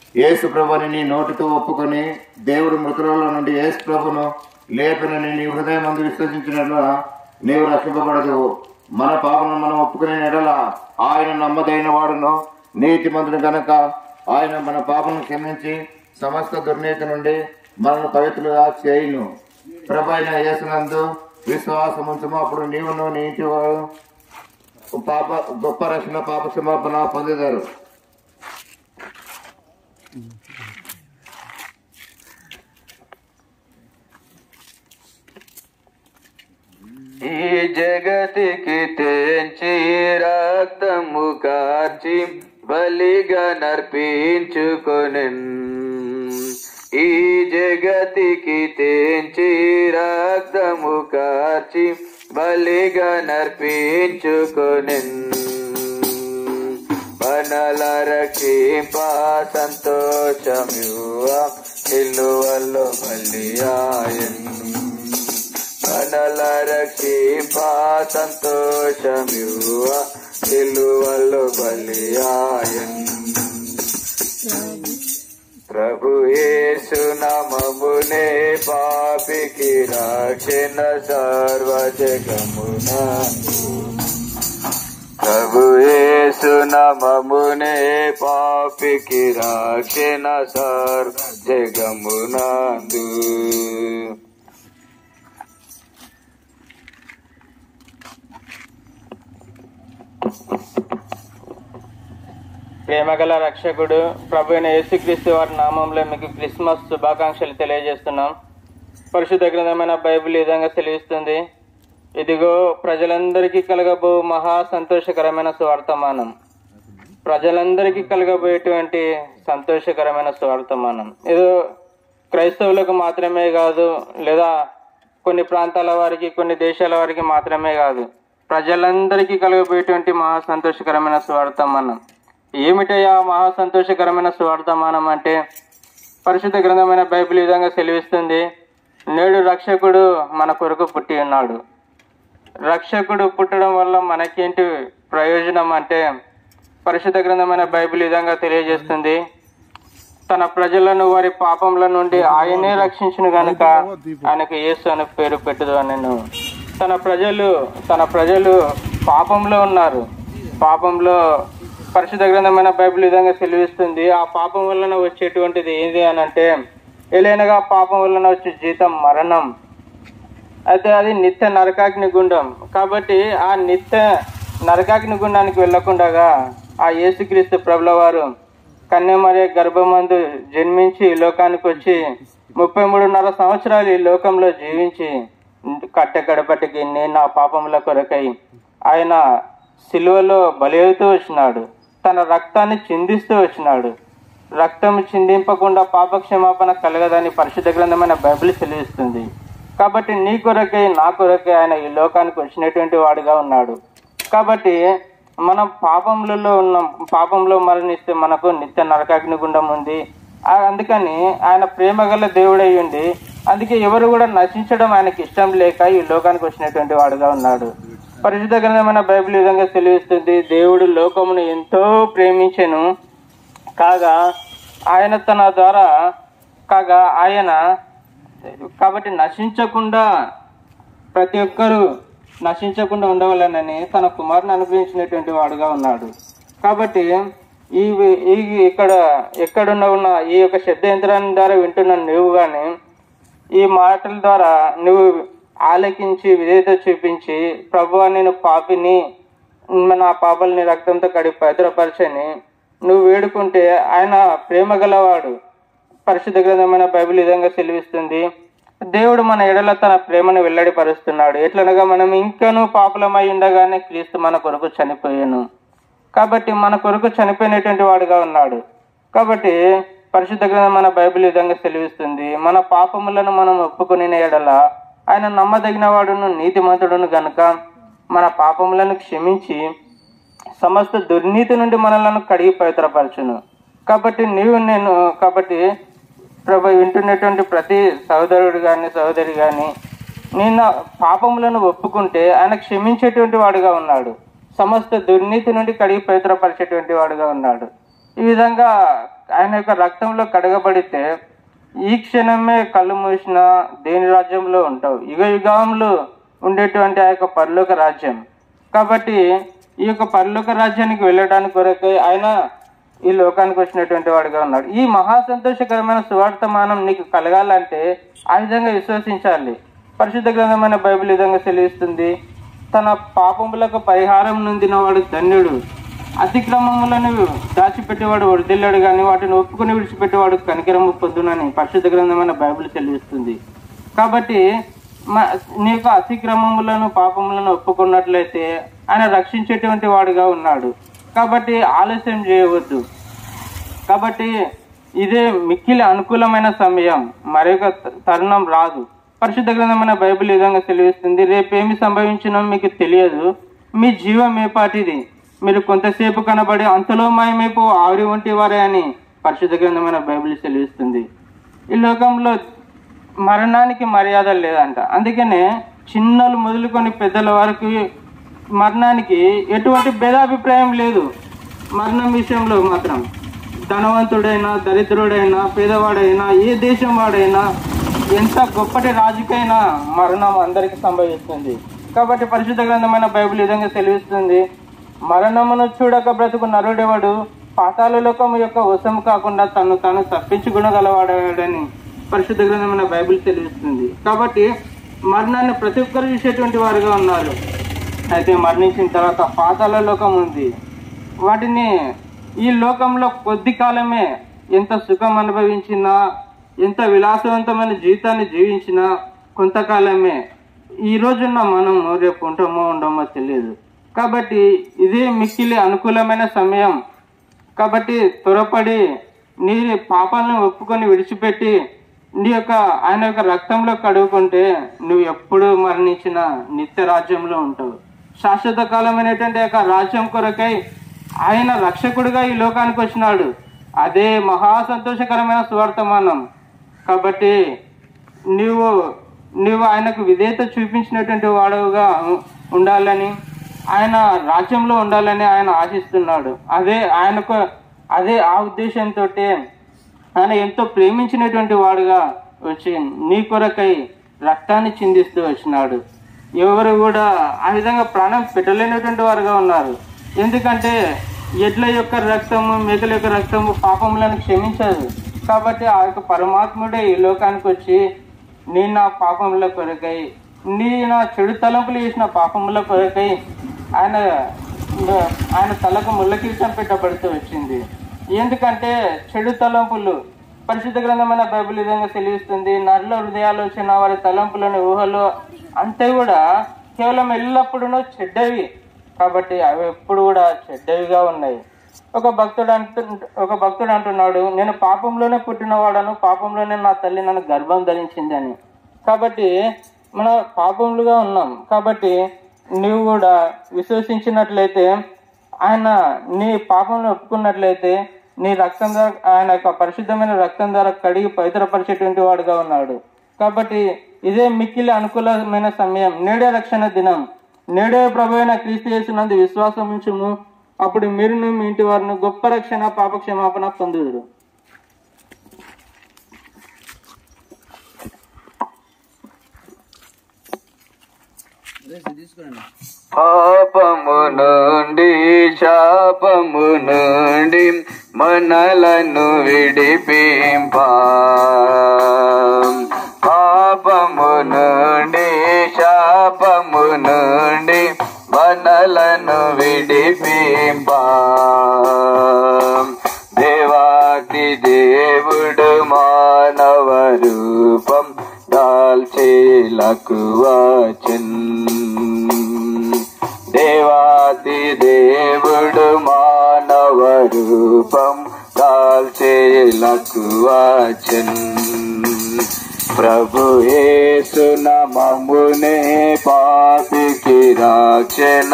యేసు ప్రభుని నీ నోటితో ఒప్పుకొని దేవుడు మృతులలో నుండి యేసు ప్రభును లేపనని నీ హృదయం మందు విశ్వసించినట్ల నీవు రక్షింపబడదు. మన పాపను మనం ఒప్పుకునే ఎడల ఆయన నమ్మదైన వాడును నీతిమంతుడు గనక ఆయన మన పాపను క్షమించి సమస్త దుర్నీతి నుండి మనను పవిత్రులుగా చేయును. ప్రభు అయిన యేసునందు విశ్వాసం ఉంచుము, అప్పుడు నీవును నీటి పాప గొప్ప రక్షణ పాప క్షమాపణ పొందేదారు. ఈ జగతికి తెంచి రక్తము కార్చి బలిగా నర్పించుకొనెన్. ఈ జగతికి తెంచి రక్తము కార్చి బలిగా నర్పించుకొనెన్. మనల రక్షింప సంతోషమివ్వ నిలువల్లో బలియాయన్. మనల రక్షింప సంతోషమివ్వ నిలువల్లో బలియాయన్. ప్రభు యేసు నామమునే పాపికి రక్షణ సర్వ జగమునందు. ప్రభు యేసు నామమునే పాపికి రక్షణ సర్వ జగమునందు. ప్రేమగల రక్షకుడు ప్రభు అయిన యేసుక్రీస్తు వారి నామంలో మీకు క్రిస్మస్ శుభాకాంక్షలు తెలియజేస్తున్నాం. పరిశుద్ధ గ్రంథమైన బైబిల్ ఈ విధంగా సెలవిస్తుంది, ఇదిగో ప్రజలందరికీ కలగబో మహా సంతోషకరమైన సువార్తమానం. ప్రజలందరికీ కలగబోయేటువంటి సంతోషకరమైన సువార్తమానం ఏదో క్రైస్తవులకు మాత్రమే కాదు, లేదా కొన్ని ప్రాంతాల వారికి కొన్ని దేశాల వారికి మాత్రమే కాదు, ప్రజలందరికీ కలగబోయేటువంటి మహా సంతోషకరమైన సువార్తమానం. ఏమిటయ్యా మహా సంతోషకరమైన సువార్తమానం అంటే, పరిశుద్ధ గ్రంథమైన బైబిల్ ఈ విధంగా సెలవిస్తుంది, నేడు రక్షకుడు మన కొరకు పుట్టి ఉన్నాడు. రక్షకుడు పుట్టడం వల్ల మనకేంటి ప్రయోజనం అంటే, పరిశుద్ధ గ్రంథమైన బైబిల్ ఈ విధంగా తెలియజేస్తుంది, తన ప్రజలను వారి పాపంల నుండి ఆయనే రక్షించును గనుక ఆయనకు యేసు అనే పేరు పెట్టుదు అని. తన ప్రజలు తన ప్రజలు పాపంలో ఉన్నారు. పాపంలో పరిశుద్ధ గ్రంథమైన బైబిల్ విధంగా సెలవిస్తుంది, ఆ పాపం వలన వచ్చేటువంటిది ఏంది అని అంటే, ఏలైనగా పాపం వలన వచ్చే జీతం మరణం. అయితే అది నిత్య నరకాగ్ని గుండం. కాబట్టి ఆ నిత్య నరకాగ్ని గుండానికి వెళ్లకుండగా ఆ యేసుక్రీస్తు ప్రభుల వారు కన్యమరియ గర్భమందు జన్మించి ఈ లోకానికి వచ్చి ముప్పై మూడున్నర సంవత్సరాలు ఈ లోకంలో జీవించి కట్టె గడపటికి నేను నా పాపముల కొరకై ఆయన సిలువలో బలి అవుతూ వచ్చినాడు. తన రక్తాన్ని చిందిస్తూ వచ్చినాడు. రక్తం చిందింపకుండా పాప క్షమాపణ కలగదని పరిశుద్ధ గ్రంథమైన బైబిల్ సెలవిస్తుంది. కాబట్టి నీ కొరకై నా కొరకై ఆయన ఈ లోకానికి వచ్చినటువంటి వాడుగా ఉన్నాడు. కాబట్టి మనం పాపంలో ఉన్న పాపంలో మరణిస్తే మనకు నిత్య నరకాగ్ని గుండం ఉంది. అందుకని ఆయన ప్రేమ గల దేవుడై ఉండి అందుకే ఎవరు కూడా నశించడం ఆయనకి ఇష్టం లేక ఈ లోకానికి వచ్చినటువంటి వాడుగా ఉన్నాడు. పరిశుద్ధ గ్రంథమైన బైబిల్ ఈ విధంగా సెలవిస్తుంది, దేవుడు లోకమును ఎంతో ప్రేమించెను కాగా ఆయన తన ద్వారా కాగా ఆయన కాబట్టి నశించకుండా ప్రతి ఒక్కరూ నశించకుండా ఉండవాలనని తన కుమారుని అనుగ్రహించినటువంటి వాడుగా ఉన్నాడు. కాబట్టి ఈ ఇక్కడ ఎక్కడున్న ఉన్న ఈ యొక్క శబ్ద యంత్రాన్ని ద్వారా వింటున్న నువ్వు కానీ ఈ మాటల ద్వారా నువ్వు ఆలకించి విధేయత చూపించి, ప్రభువా నేను పాపిని, నా పాపల్ని రక్తంతో కడిగి పవిత్రపరచని నువ్వు వేడుకుంటే ఆయన ప్రేమ గలవాడు. పరిశుద్ధ గ్రంథమైన బైబిల్ విధంగా సెలవిస్తుంది, దేవుడు మన ఎడల తన ప్రేమను వెల్లడిపరుస్తున్నాడు. ఎట్లనగా మనం ఇంకనూ పాపులమై ఉండగానే క్రీస్తు మన కొరకు చనిపోయాను. కాబట్టి మన కొరకు చనిపోయినటువంటి వాడుగా ఉన్నాడు. కాబట్టి పరిశుద్ధ గ్రంథమైన బైబిల్ విధంగా సెలవిస్తుంది, మన పాపములను మనం ఒప్పుకునే ఎడల ఆయన నమ్మదగిన వాడును నీతిమంతుడును గనుక మన పాపములను క్షమించి సమస్త దుర్నీతి నుండి మనలను కడిగి పవిత్రపరచును. కాబట్టి నీవు నేను కాబట్టి ప్రభు వింటున్నటువంటి ప్రతి సహోదరుడు కానీ సహోదరి కానీ నేను పాపములను ఒప్పుకుంటే ఆయన క్షమించేటువంటి వాడుగా ఉన్నాడు. సమస్త దుర్నీతి నుండి కడిగి పవిత్రపరిచేటువంటి వాడుగా ఉన్నాడు. ఈ విధంగా ఆయన యొక్క రక్తంలో కడగబడితే ఈ క్షణమే కళ్ళు మూసిన దేని రాజ్యంలో ఉంటావు, యుగ యుగంలో ఉండేటువంటి ఆ యొక్క పరలోక రాజ్యం. కాబట్టి ఈ యొక్క పరలోక రాజ్యానికి వెళ్ళడానికి కొరకై ఆయన ఈ లోకానికి వచ్చినటువంటి వాడుగా ఉన్నాడు. ఈ మహా సంతోషకరమైన సువార్తమానం నీకు కలగాలంటే ఆ విధంగా విశ్వసించాలి. పరిశుద్ధ గ్రంథమైన బైబిల్ విధంగా సెలవిస్తుంది, తన పాపములకు పరిహారం నొందిన వాడు ధన్యుడు, అతిక్రమములను దాచిపెట్టేవాడు వడిదిల్లాడు కానీ వాటిని ఒప్పుకుని విడిచిపెట్టేవాడు కనికరము పొందునని పరిశుద్ధ గ్రంథమైన బైబిల్ సెలవిస్తుంది. కాబట్టి నీ యొక్క అతిక్రమములను పాపములను ఒప్పుకున్నట్లయితే ఆయన రక్షించేటువంటి వాడుగా ఉన్నాడు. కాబట్టి ఆలస్యం చేయవద్దు. కాబట్టి ఇదే మిక్కిలి అనుకూలమైన సమయం, మరొక తరుణం రాదు. పరిశుద్ధ గ్రంథమైన బైబిల్ విధంగా సెలవిస్తుంది, రేపేమి సంభవించినో మీకు తెలియదు, మీ జీవం ఏపాటిది, మీరు కొంతసేపు కనబడి అంతలో మాయమైపో ఆవిరి వంటి వారే అని పరిశుద్ధ గ్రంథమైన బైబిల్ సెలవిస్తుంది. ఈ లోకంలో మరణానికి మర్యాద లేదంట. అందుకనే చిన్నలు మొదలుకొని పెద్దల వరకు మరణానికి ఎటువంటి భేదాభిప్రాయం లేదు. మరణం విషయంలో మాత్రం ధనవంతుడైనా దరిద్రుడైనా పేదవాడైనా ఏ దేశం వాడైనా ఎంత గొప్పటి రాజుకైనా మరణం అందరికీ సంభవిస్తుంది. కాబట్టి పరిశుద్ధ గ్రంథమైన బైబిల్ విధంగా సెలవిస్తుంది, మరణమును చూడక బ్రతుకు నరుడెవడు పాతాళ లోకము యొక్క వశము కాకుండా తను తాను తప్పించుకునగలవాడని పరిశుద్ధ గ్రంథమైన బైబిల్ సెలవిస్తుంది. కాబట్టి మరణాన్ని ప్రతి ఒక్కరు చూసేటువంటి వారుగా ఉన్నారు. అయితే మరణించిన తర్వాత పాతాళ లోకం ఉంది. వాటిని ఈ లోకంలో కొద్ది కాలమే ఎంత సుఖం అనుభవించినా ఎంత విలాసవంతమైన జీవితాన్ని జీవించినా కొంతకాలమే. ఈ రోజున్న మనము రేపు ఉంటామో ఉండమో తెలియదు. కాబట్టి ఇదే మిక్కిలి అనుకూలమైన సమయం. కాబట్టి త్వరపడి నీ పాపాలను ఒప్పుకొని విడిచిపెట్టి నీ యొక్క ఆయన యొక్క రక్తంలో కడుగుకుంటే నువ్వు ఎప్పుడు మరణించిన నిత్య రాజ్యంలో ఉంటావు. శాశ్వత కాలమైనటువంటి యొక్క రాజ్యం కొరకై ఆయన రక్షకుడిగా ఈ లోకానికి వచ్చినాడు. అదే మహా సంతోషకరమైన సువార్తమానం. కాబట్టి నీవు నీవు ఆయనకు విధేయత చూపించినటువంటి వాడుగా ఉండాలని, ఆయన రాజ్యంలో ఉండాలని ఆయన ఆశిస్తున్నాడు. అదే ఆయనకు అదే ఆ ఉద్దేశంతో ఆయన ఎంతో ప్రేమించినటువంటి వాడుగా వచ్చి నీ కొరకై రక్తాన్ని చిందిస్తూ వచ్చినాడు. ఎవరు కూడా ఆ విధంగా ప్రాణం పెట్టలేనటువంటి వారుగా ఉన్నారు. ఎందుకంటే ఎడ్ల యొక్క రక్తము మేకల యొక్క రక్తము పాపములను క్షమించదు. కాబట్టి ఆ యొక్క పరమాత్ముడే ఈ లోకానికి వచ్చి నీ నా పాపముల కొరకై, నీ నా చెడు తలంపులు చేసిన పాపముల కొరకై ఆయన ఆయన తలకు ముళ్ళ కిరీటం పెట్టబడుతూ వచ్చింది. ఎందుకంటే చెడు తలంపులు పరిశుద్ధ గ్రంథమైన బైబిల్ విధంగా సెలవిస్తుంది, నరుల హృదయాలోచన వారి తలంపులను ఊహలు అంతే కూడా కేవలం ఎల్లప్పుడూ చెడ్డవి. కాబట్టి అవి ఎప్పుడు కూడా చెడ్డవిగా ఉన్నాయి. ఒక భక్తుడు అంటు ఒక భక్తుడు అంటున్నాడు, నేను పాపంలోనే పుట్టినవాడను, పాపంలోనే నా తల్లి నన్ను గర్భం ధరించింది అని. కాబట్టి మన పాపములుగా ఉన్నాం. కాబట్టి నువ్వు కూడా విశ్వసించినట్లయితే, ఆయన నీ పాపంలో ఒప్పుకున్నట్లయితే నీ రక్తం ద్వారా ఆయన యొక్క పరిశుద్ధమైన రక్తం ద్వారా కడిగి పవిత్రపరిచేటువంటి వాడుగా ఉన్నాడు. కాబట్టి ఇదే మిక్కిలి అనుకూలమైన సమయం. నేడే రక్షణ దినం. నేడే ప్రభు అయిన క్రీస్తు యేసునందు విశ్వాసం ఉంచుము, అప్పుడు మీరును మీ ఇంటి వారిని గొప్ప రక్షణ పాప క్షమాపణ పొందుదురు. పాపము నుండి శాపము నుండి మనలను విడిపింప, పాపము నుండి శాపము నుండి మనలను విడిపింప, దేవాతి దేవుడు మానవ రూపం దాల్చేలకు వచ్చెన్, దేవాతి దేవుడు మానవ రూపం దాల్చేలకు వచ్చెన్, ప్రభు యేసు నామమునే పాపికి రక్షణ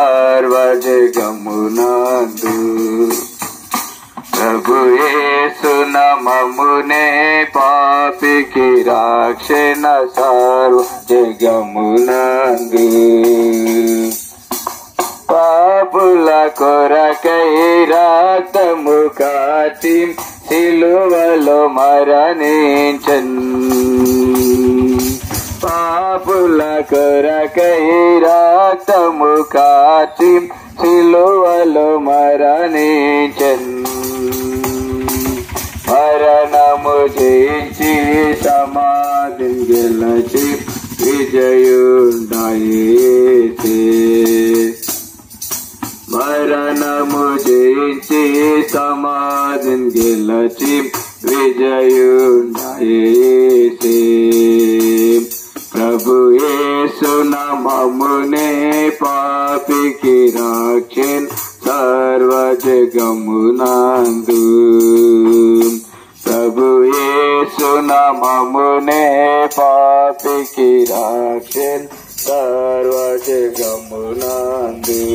సర్వజగమునందు, ప్రభు యేసు నామమునే పాపికి రక్షణ సర్వజగమునందు, పాప పాపుల కొరకై రక్తము కార్చి సిలువలో మరణించెన్ పాపుల కొరకై రక్తము కార్చి సిలువలో మరణించెన్ మరణము జయించి సమాధి గెలచి విజయుండాయేసే మరణము జయించి సమాధి గెలచి విజయుండాయేసే ప్రభు యేసు నామమునే పాపికి రక్షణ సర్వ జగమునందు ప్రభు యేసు నామమునే పాపికి రక్షణ సర్వ జగమునందు.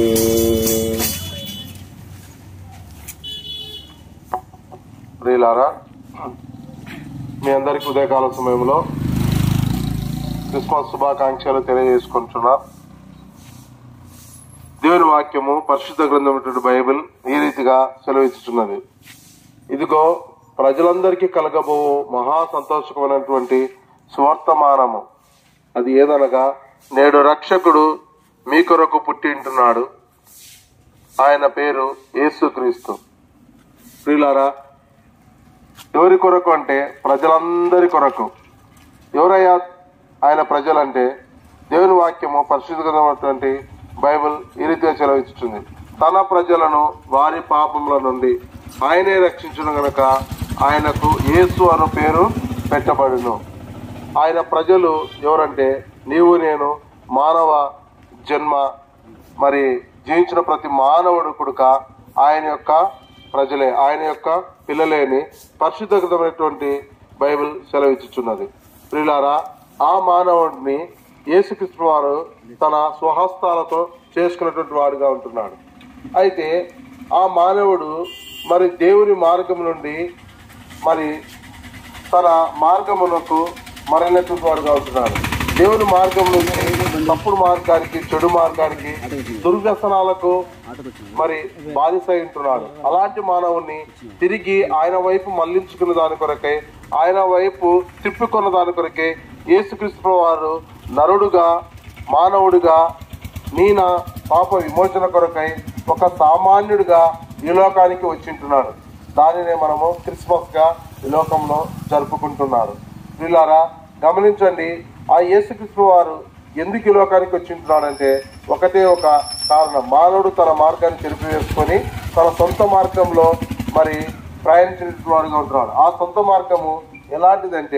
ప్రియులారా, మీ అందరికీ ఉదయకాల సమయంలో క్రిస్మస్ శుభాకాంక్షలు తెలియజేసుకుంటున్నా. దేవుని వాక్యము పరిశుద్ధ గ్రంథమైనటువంటి బైబిల్ ఈ రీతిగా సెలవిస్తున్నది. ఇదిగో ప్రజలందరికీ కలగబో మహా సంతోషకమైనటువంటి సువర్తమానము, అది ఏదనగా నేడు రక్షకుడు మీ కొరకు పుట్టింటున్నాడు, ఆయన పేరు యేసుక్రీస్తు. ప్రియులారా, ఎవరి కొరకు అంటే ప్రజలందరి కొరకు. ఎవరయ్యా ఆయన ప్రజలంటే దేవుని వాక్యము పరిశుద్ధమైనటువంటి బైబిల్ ఈ రీతిగా సెలవిస్తుంది. తన ప్రజలను వారి పాపముల నుండి ఆయనే రక్షించును గనక ఆయనకు యేసు అను పేరు పెట్టబడును. ఆయన ప్రజలు ఎవరంటే నీవు నేను, మానవ జన్మ మరి జీవించిన ప్రతి మానవుడు కొడుక ఆయన యొక్క ప్రజలే, ఆయన యొక్క పిల్లలేని పరిశుద్ధమైనటువంటి బైబిల్ సెలవిచ్చుచున్నది. ప్రియులారా, ఆ మానవుడిని యేసుక్రీస్తు వారు తన స్వహస్తాలతో చేసుకున్నటువంటి వాడుగా ఉంటున్నాడు. అయితే ఆ మానవుడు మరి దేవుని మార్గం నుండి మరి తన మార్గమునకు మరైనటువంటి వాడుగా ఉంటున్నాడు. దేవుని మార్గం నుంచి తప్పుడు మార్గానికి, చెడు మార్గానికి, దుర్వ్యసనాలకు మరి బాధిస ఉంటున్నాడు. అలాంటి మానవుని తిరిగి ఆయన వైపు మళ్లించుకున్న దాని కొరకై, ఆయన వైపు తిప్పుకున్న దాని కొరకై యేసుక్రీస్తు వారు నరుడుగా, మానవుడిగా, నీన పాప విమోచన కొరకై ఒక సామాన్యుడిగా ఈ లోకానికి వచ్చింటున్నాడు. దానినే మనము క్రిస్మస్ గా ఈ లోకంలో జరుపుకుంటున్నారు. వీళ్ళారా గమనించండి, ఆ యేసుక్రీస్తు వారు ఎందుకు ఈ లోకానికి వచ్చింటున్నాడంటే ఒకటే ఒక కారణం. మానవుడు తన మార్గాన్ని చెరిపివేసుకొని తన సొంత మార్గంలో మరి ప్రయాణించిన వాడుగా ఉంటున్నాడు. ఆ సొంత మార్గము ఎలాంటిదంటే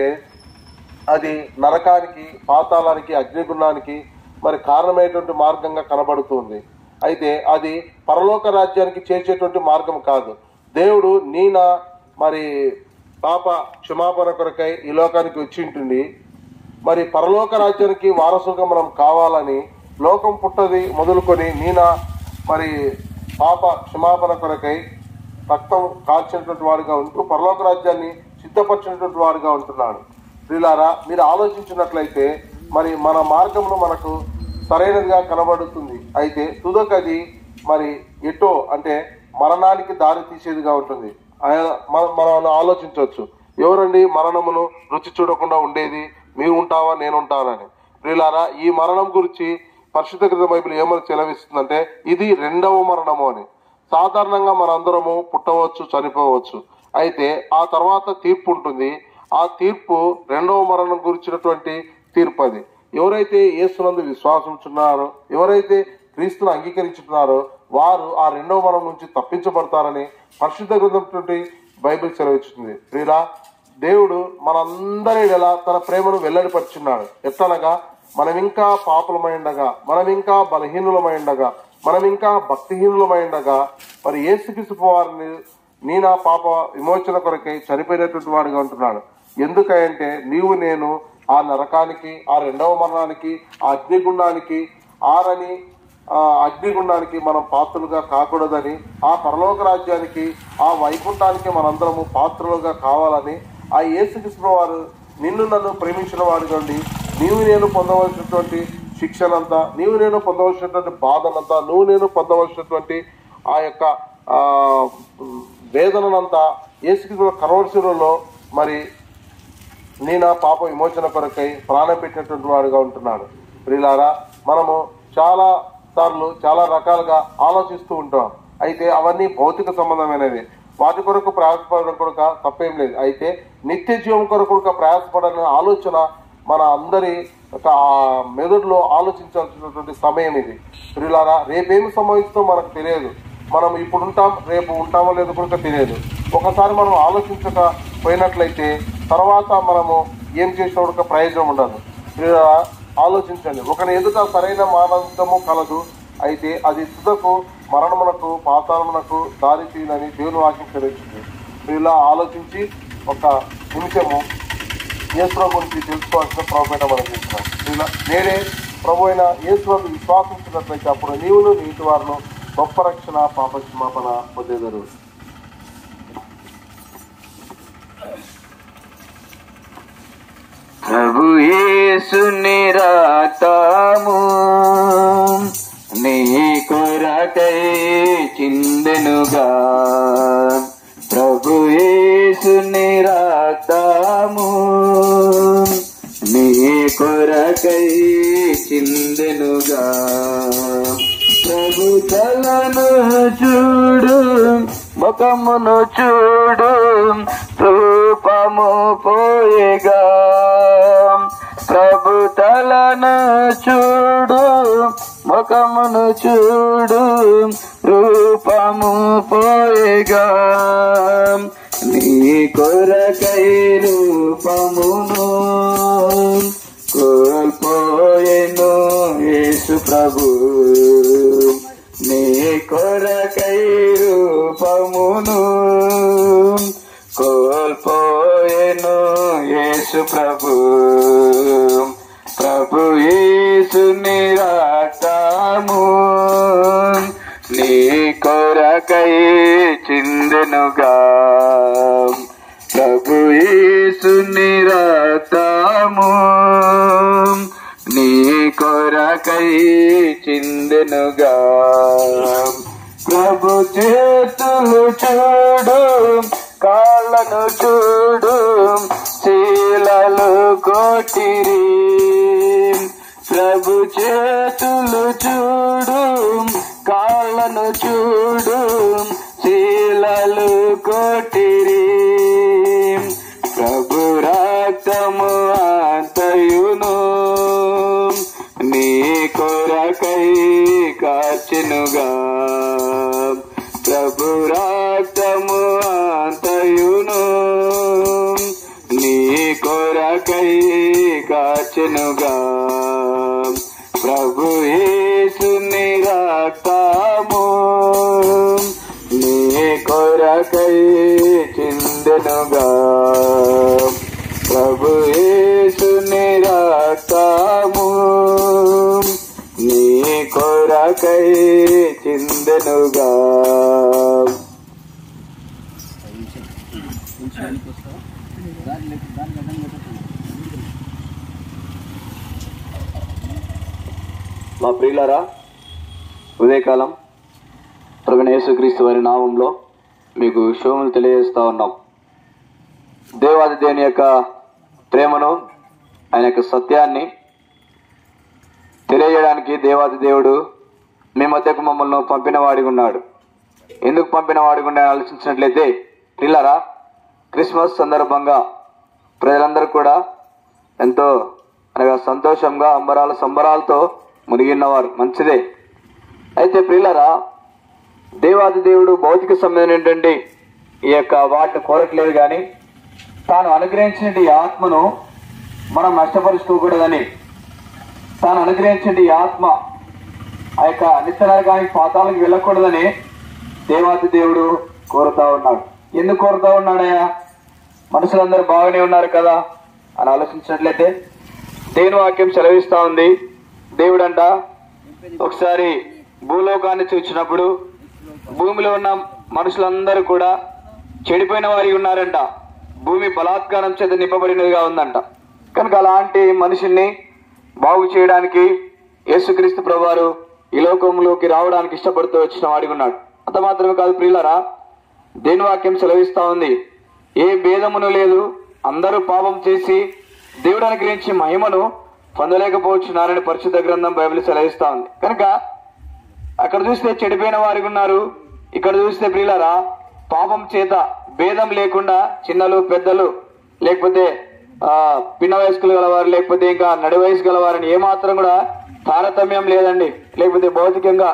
అది నరకానికి, పాతాళానికి, అగ్నిగుండానికి మరి కారణమైనటువంటి మార్గంగా కనబడుతుంది. అయితే అది పరలోక రాజ్యానికి చేర్చేటువంటి మార్గం కాదు. దేవుడు నీన మరి పాప క్షమాపణ కొరకై ఈ లోకానికి వచ్చి ఉంటుంది. మరి పరలోక రాజ్యానికి వారసులుగా మనం కావాలని లోకం పుట్టది మొదలుకొని నీన మరి పాప క్షమాపణ కొరకై రక్తం కాల్చినటువంటి వాడిగా ఉంటూ పరలోక రాజ్యాన్ని సిద్ధపరిచినటువంటి వాడిగా ఉంటున్నాడు. ప్రియులారా, మీరు ఆలోచించినట్లయితే మరి మన మార్గంలో మనకు సరైనదిగా కనబడుతుంది. అయితే తుదకది మరి ఎటో అంటే మరణానికి దారి తీసేదిగా ఉంటుంది. మనం మనం ఆలోచించవచ్చు, ఎవరండి మరణమును రుచి చూడకుండా ఉండేది? మీరు ఉంటావా, నేను ఉంటానని. ప్రియులారా, ఈ మరణం గురించి పరిశుద్ధ గ్రంథ బైబిల్ ఏమని సెలవిస్తుందంటే ఇది రెండవ మరణము అని. సాధారణంగా మనందరము పుట్టవచ్చు, చనిపోవచ్చు. అయితే ఆ తర్వాత తీర్పు ఉంటుంది. ఆ తీర్పు రెండవ మరణం గురించినటువంటి తీర్పు అది. ఎవరైతే యేసునందు విశ్వాసం ఉంచున్నారో, ఎవరైతే క్రీస్తును అంగీకరించుతున్నారో వారు ఆ రెండవ మరణం నుంచి తప్పించబడతారని పరిశుద్ధ గ్రంథం బైబిల్ సెలవిస్తుంది. ప్రియులా, దేవుడు మనందరి ఎలా తన ప్రేమను వెల్లడిపరుచున్నాడు. ఎట్లనగా మనం ఇంకా పాపులమైండగా, మనం ఇంకా బలహీనులమైండగా, మనం ఇంకా భక్తిహీనులమైండగా మరి యేసుక్రీస్తు వారిని నీ నా పాప విమోచన కొరకై చనిపోయినటువంటి వాడిగా ఉంటున్నాడు. ఎందుకంటే నీవు నేను ఆ నరకానికి, ఆ రెండవ మరణానికి, ఆ అగ్నిగుండానికి, ఆరని ఆ అగ్నిగుండానికి మనం పాత్రలుగా కాకూడదని, ఆ పరలోక రాజ్యానికి, ఆ వైకుంఠానికి మనందరము పాత్రలుగా కావాలని ఆ యేసుక్రీస్తు వారు నిన్ను నన్ను ప్రేమించిన వాడిగా ఉండి నీవు నేను పొందవలసినటువంటి శిక్షనంతా, నీవు నేను పొందవలసినటువంటి బాధనంతా, నువ్వు నేను పొందవలసినటువంటి ఆ యొక్క ఆ వేదనంతా యేసుక్రీస్తు కలవరిశిలలో మరి నీ నా పాప విమోచన కొరకై ప్రాణం పెట్టినటువంటి వాడుగా ఉంటున్నాడు. ప్రియులారా, మనము చాలా సార్లు చాలా రకాలుగా ఆలోచిస్తూ ఉంటాం. అయితే అవన్నీ భౌతిక సంబంధమైనవి. వాటి కొరకు ప్రయాసపడడం కొరక తప్పేం లేదు. అయితే నిత్య జీవం కొరకు ప్రయాసపడని ఆలోచన మన అందరి మెదడులో ఆలోచించాల్సినటువంటి సమయం ఇది. ప్రియులారా, రేపేమి సంభవిస్తుందో మనకు తెలియదు. మనం ఇప్పుడు ఉంటాం, రేపు ఉంటామో లేదో కూడా తెలియదు. ఒకసారి మనం ఆలోచించకపోయినట్లయితే తర్వాత మనము ఏం చేసినప్పుడు ప్రయోజనం ఉండదు. ప్రియులారా, ఆలోచించండి. ఒకని ఎదుట సరైన మానవము కలదు, అయితే అది తుదకు మరణమునకు పాతాళమునకు దారి తీయనని దేవుని వాక్యం తెలియజేస్తుంది. ఇలా ఆలోచించి ఒక నిమిషము యేసు గురించి తెలుసుకోవాల్సిన ప్రభుత్వ మనం చేస్తున్నాం. ఇలా నేనే ప్రభు అయిన యేసు విశ్వాసించినట్లయితే అప్పుడు నీవును నీటి వారిను గొప్ప రక్షణ పాప క్షమాపణ పొందేదరు. ప్రభు యేసుని రక్తము నీ కొరకై చిందెనుగా, ప్రభు యేసుని రక్తము నీ కొరకై చిందెనుగా. ప్రభు తలను చూడు, ముఖమును చూడు, రూపము పోయేగా. ప్రభు తలను చూడు, ముఖమును చూడు, రూపము పోయేగా. నీ కొరకై రూపమును కోల్పోయెను యేసు ప్రభు, నీ కొరకై రూపమును కోల్పోయెను యేసు ప్రభు. ప్రభు యేసుని రక్తము నీ కొరకై చిందెనుగా, ప్రభు యేసుని రక్తము నీ కొరకై చిందెనుగా. ప్రభు చేతులు చూడు, కాళ్ళను చూడు, శీలలు కొట్టిరి. ప్రభు చేతులు చూడు, కాళ్ళను చూడు, శీలలు కొట్టిరి. ప్రభు రక్తము అంతయును నీ కొరకై కాచెనుగా. ప్రభు రక్తము అంతయును నీ కొరకై కాచెనుగా. ప్రభు యేసుని రక్తము నీ కొరకై చిందెనుగా. ప్రభు యేసుని రక్తము నీ కొరకై చిందెనుగా. మా ప్రియులారా, ఉదయకాలం ప్రభువైన యేసుక్రీస్తు వారి నామంలో మీకు శుభములు తెలియజేస్తా ఉన్నాం. దేవాది దేవుని యొక్క ప్రేమను, ఆయన యొక్క సత్యాన్ని తెలియజేయడానికి దేవాది దేవుడు మీ మధ్యకు మమ్మల్ని పంపిన వాడిగా ఉన్నాడు. ఎందుకు పంపిన వాడిగా ఉన్నాడని ఆలోచించినట్లయితే, ప్రియులారా, క్రిస్మస్ సందర్భంగా ప్రజలందరూ కూడా ఎంతో అనగా సంతోషంగా అంబరాల సంబరాలతో మునిగిన్నవారు, మంచిదే. అయితే ప్రియులారా, దేవాది దేవుడు భౌతిక సంబంధం ఏంటంటే ఈ యొక్క వాటిని కోరట్లేదు, కానీ తాను అనుగ్రహించిన ఈ ఆత్మను మనం నష్టపరుచుకోకూడదని, తాను అనుగ్రహించిన ఈ ఆత్మ ఆ యొక్క నిత్య నరకానికి పాతాలకు వెళ్ళకూడదని దేవాది దేవుడు కోరుతా ఉన్నాడు. ఎందుకు కోరుతా ఉన్నాడయ్యా? మనుషులందరూ బాగానే ఉన్నారు కదా అని ఆలోచించినట్లయితే దేవుని వాక్యం సెలవిస్తా ఉంది. దేవుడంట ఒకసారి భూలోకాన్ని చూచినప్పుడు భూమిలో ఉన్న మనుషులందరూ కూడా చెడిపోయిన వారి ఉన్నారంట. భూమి బలాత్కారం చేత నింపబడినదిగా ఉందంట. కనుక అలాంటి మనిషిని బాగు చేయడానికి యేసుక్రీస్తు ప్రభువారు ఈ లోకంలోకి రావడానికి ఇష్టపడుతూ వచ్చిన వాడిగా ఉన్నాడు. అంత మాత్రమే కాదు ప్రియులారా, దేని వాక్యం సెలవిస్తా ఉంది, ఏ భేదమును లేదు, అందరూ పాపం చేసి దేవుడు అనుగ్రహించి మహిమను పొందలేకపోవచ్చున్నారని పరిశుద్ధ గ్రంథం బైబిల్ సెలవిస్తా ఉంది. కనుక అక్కడ చూస్తే చెడిపోయిన వారికి ఉన్నారు, ఇక్కడ చూస్తే ప్రియులారా పాపం చేత భేదం లేకుండా చిన్నలు పెద్దలు లేకపోతే ఆ పిన్న వయస్కులు గలవారు లేకపోతే ఇంకా నడి వయసు గలవారని ఏమాత్రం కూడా తారతమ్యం లేదండి. లేకపోతే భౌతికంగా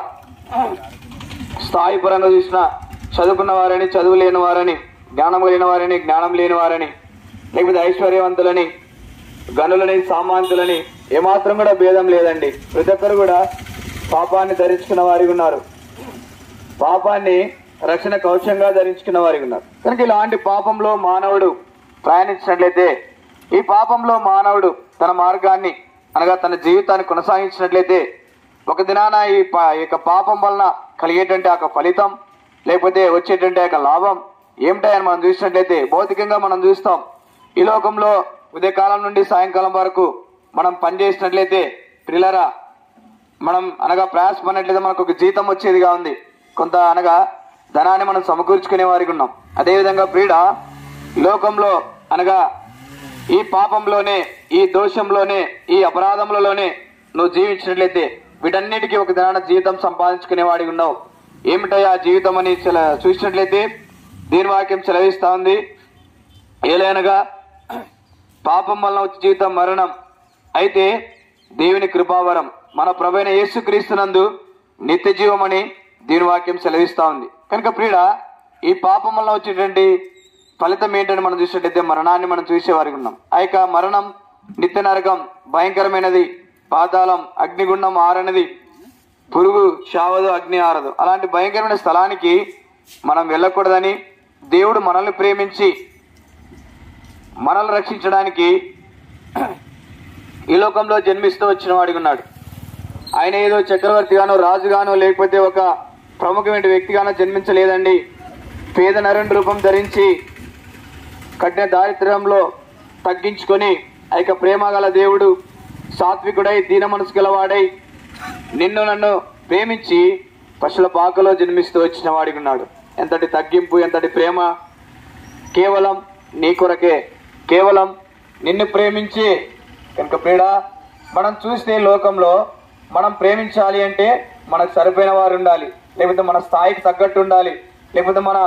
స్థాయి పరంగా చూసిన చదువుకున్న వారని చదువు లేని వారని, జ్ఞానం కలిగిన వారని జ్ఞానం లేని వారని, లేకపోతే ఐశ్వర్యవంతులని గనులని సామాంతులని ఏమాత్రం కూడా భేదం లేదండి. ప్రతి ఒక్కరు కూడా పాపాన్ని ధరించుకున్న వారికి ఉన్నారు, పాపాన్ని రక్షణ కవచంగా ధరించుకున్న వారికి ఉన్నారు. కనుక ఇలాంటి పాపంలో మానవుడు ప్రయాణించినట్లయితే, ఈ పాపంలో మానవుడు తన మార్గాన్ని అనగా తన జీవితాన్ని కొనసాగించినట్లయితే ఒక దినాన ఈ యొక్క పాపం వలన కలిగేటువంటి ఆ ఫలితం లేకపోతే వచ్చేటువంటి ఆ లాభం ఏమిటాయని మనం చూసినట్లయితే, భౌతికంగా మనం చూస్తాం ఈ లోకంలో ఉదయకాలం నుండి సాయంకాలం వరకు మనం పనిచేసినట్లయితే పిల్లరా మనం అనగా ప్రయాసపడినట్లయితే మనకు ఒక జీతం వచ్చేదిగా ఉంది, కొంత అనగా ధనాన్ని మనం సమకూర్చుకునే వారికి ఉన్నాం. అదేవిధంగా ప్రియుడ లోకంలో అనగా ఈ పాపంలోనే ఈ దోషంలోనే ఈ అపరాధంలోనే నువ్వు జీవించినట్లయితే వీటన్నిటికీ ఒక దినాన జీవితం సంపాదించుకునే వాడికి ఉన్నావు. ఏమిటయ్యా ఆ జీవితం అని చూసినట్లయితే దీని వాక్యం సెలవిస్తా ఉంది, ఏలైనగా పాపం వలన వచ్చే జీవితం మరణం, అయితే దేవుని కృపావరం మన ప్రభువైన యేసుక్రీస్తునందు నిత్య జీవమని దీని వాక్యం సెలవిస్తా ఉంది. కనుక ప్రియుడ ఈ పాపం వలన వచ్చేటువంటి ఫలితం ఏంటని మనం చూసినట్లయితే మరణాన్ని మనం చూసేవారికి ఉన్నాం. ఆ యొక్క మరణం నిత్య నరకం, భయంకరమైనది, పాతాళం, అగ్నిగుండం ఆరనిది, పురుగు చావదు, అగ్ని ఆరదు, అలాంటి భయంకరమైన స్థలానికి మనం వెళ్ళకూడదని దేవుడు మనల్ని ప్రేమించి మనల్ని రక్షించడానికి ఈ లోకంలో జన్మిస్తూ వచ్చిన వాడిగా ఉన్నాడు. ఆయన ఏదో చక్రవర్తిగానో రాజుగానో లేకపోతే ఒక ప్రముఖమైన వ్యక్తిగానో జన్మించలేదండి. పేద నరుని రూపం ధరించి కఠిన దారిద్ర్యంలో తగ్గించుకొని ఆ యొక్క ప్రేమ గల దేవుడు సాత్వికుడై దీన మనసు గలవాడై నిన్ను నన్ను ప్రేమించి పశుల పాకలో జన్మిస్తూ వచ్చిన వాడిగా ఉన్నాడు. ఎంతటి తగ్గింపు, ఎంతటి ప్రేమ! కేవలం నీ కొరకే, కేవలం నిన్ను ప్రేమించి. కనుక ప్రియుడా మనం చూస్తే లోకంలో మనం ప్రేమించాలి అంటే మనకు సరిపోయిన వారు ఉండాలి, లేకపోతే మన స్థాయికి తగ్గట్టు ఉండాలి, లేకపోతే మన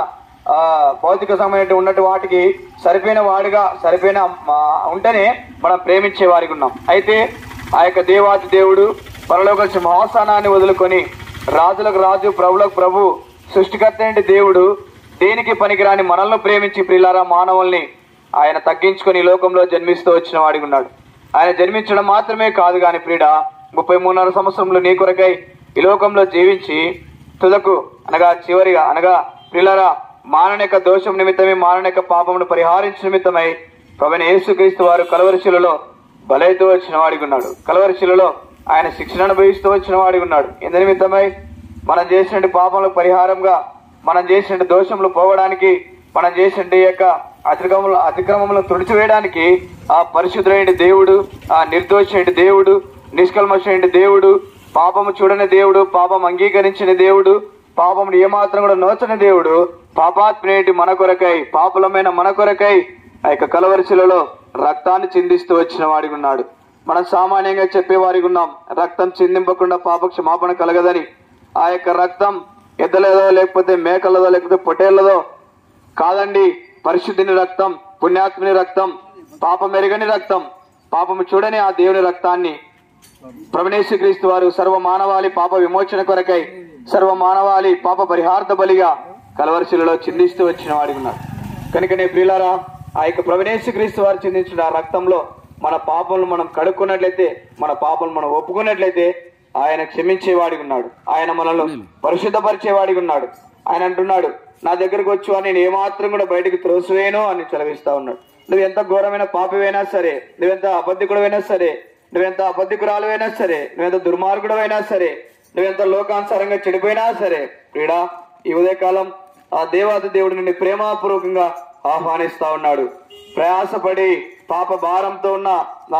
భౌతిక సమయం ఉన్నట్టు వాటికి సరిపోయిన వాడిగా సరిపోయిన ఉంటేనే మనం ప్రేమించే వారికి ఉన్నాం. అయితే ఆ యొక్క దేవాది దేవుడు పరలోక సింహాసనాన్ని వదులుకొని రాజులకు రాజు ప్రభులకు ప్రభు సృష్టికర్త అయిన దేవుడు దేనికి పనికిరాని మనల్ని ప్రేమించి ప్రియులారా మానవుల్ని ఆయన తగ్గించుకొని ఈ లోకంలో జన్మిస్తూ వచ్చిన వాడిగా ఉన్నాడు. ఆయన జన్మించడం మాత్రమే కాదు కానీ ప్రియుడ ముప్పై మూడున్నర సంవత్సరంలో నీ కొరకై ఈ లోకంలో జీవించి తుదకు అనగా చివరిగా అనగా ప్రియులారా మాననిక దోషం నిమిత్తమై మాననిక పాపమును పరిహారించు నిమిత్తమై ప్రభువైన యేసుక్రీస్తు వారు కలవరి శిలువలో బలైతూ వచ్చిన వాడిగా ఉన్నాడు. కలవరి శిలువలో ఆయన శిక్షణ అనుభవిస్తూ వచ్చిన వాడిగా ఉన్నాడు. ఎందు నిమిత్తమై మనం చేసిన పాపములకు పరిహారంగా, మనం చేసిన దోషములు పోవడానికి, మనం చేసిన యొక్క అతిక్రమములు అతిక్రమములను తుడిచివేయడానికి ఆ పరిశుద్ధుడైన దేవుడు, ఆ నిర్దోషమైన దేవుడు, నిష్కల్మషమైన దేవుడు, పాపము చూడని దేవుడు, పాపం అంగీకరించిన దేవుడు, పాపమును ఏమాత్రం కూడా నోచని దేవుడు పాపాత్మేటి మన కొరకై, పాపులమైన మన కొరకై ఆ యొక్క కలవరి శిలువలో రక్తాన్ని చిందిస్తూ వచ్చిన వాడిగా ఉన్నాడు. మనం సామాన్యంగా చెప్పేవారికి ఉన్నాం, రక్తం చిందింపకుండా పాప క్షమాపణ కలగదని. ఆ యొక్క రక్తం ఎద్దలేదో లేకపోతే మేకలదో లేకపోతే పొటేళ్లదో కాదండి, పరిశుద్ధిని రక్తం, పుణ్యాత్ముని రక్తం, పాపం ఎరగని రక్తం, పాపము చూడని ఆ దేవుని రక్తాన్ని ప్రభునేశ్వరీస్తు వారు సర్వ మానవాళి పాప విమోచన కొరకై, సర్వ మానవాళి పాప పరిహార్థ బలిగా కలవరిశిలలో చిందిస్తూ వచ్చిన వాడిగా ఉన్నారు. కనుకనే ప్రియులారా ఆ యొక్క ప్రభునేశ్వరీస్తు వారు చిందించిన ఆ రక్తంలో మన పాపములు మనం కడుక్కున్నట్లయితే, మన పాపలు మనం ఒప్పుకున్నట్లయితే ఆయన క్షమించేవాడిగా ఉన్నాడు. ఆయన మనల్ని పరిశుద్ధపరిచేవాడిగా ఉన్నాడు. ఆయన అంటున్నాడు, నా దగ్గరకు వచ్చు అని నేను ఏమాత్రం కూడా బయటకు త్రోసివేయను అని చదివిస్తా ఉన్నాడు. నువ్వు ఎంత ఘోరమైన పాపివైనా సరే, నువ్వెంత అబద్ధికుడవైనా సరే, నువ్వెంత అబద్ధికురాలువైనా సరే, నువ్వెంత దుర్మార్గుడవైనా సరే, నువ్వెంత లోకానుసారంగా చెడిపోయినా సరే, ప్రియుడా ఈ ఉదయకాలం ఆ దేవాది దేవుడు నిన్ను ప్రేమపూర్వకంగా ఆహ్వానిస్తా ఉన్నాడు. ప్రయాసపడి పాప భారంతో ఉన్న నా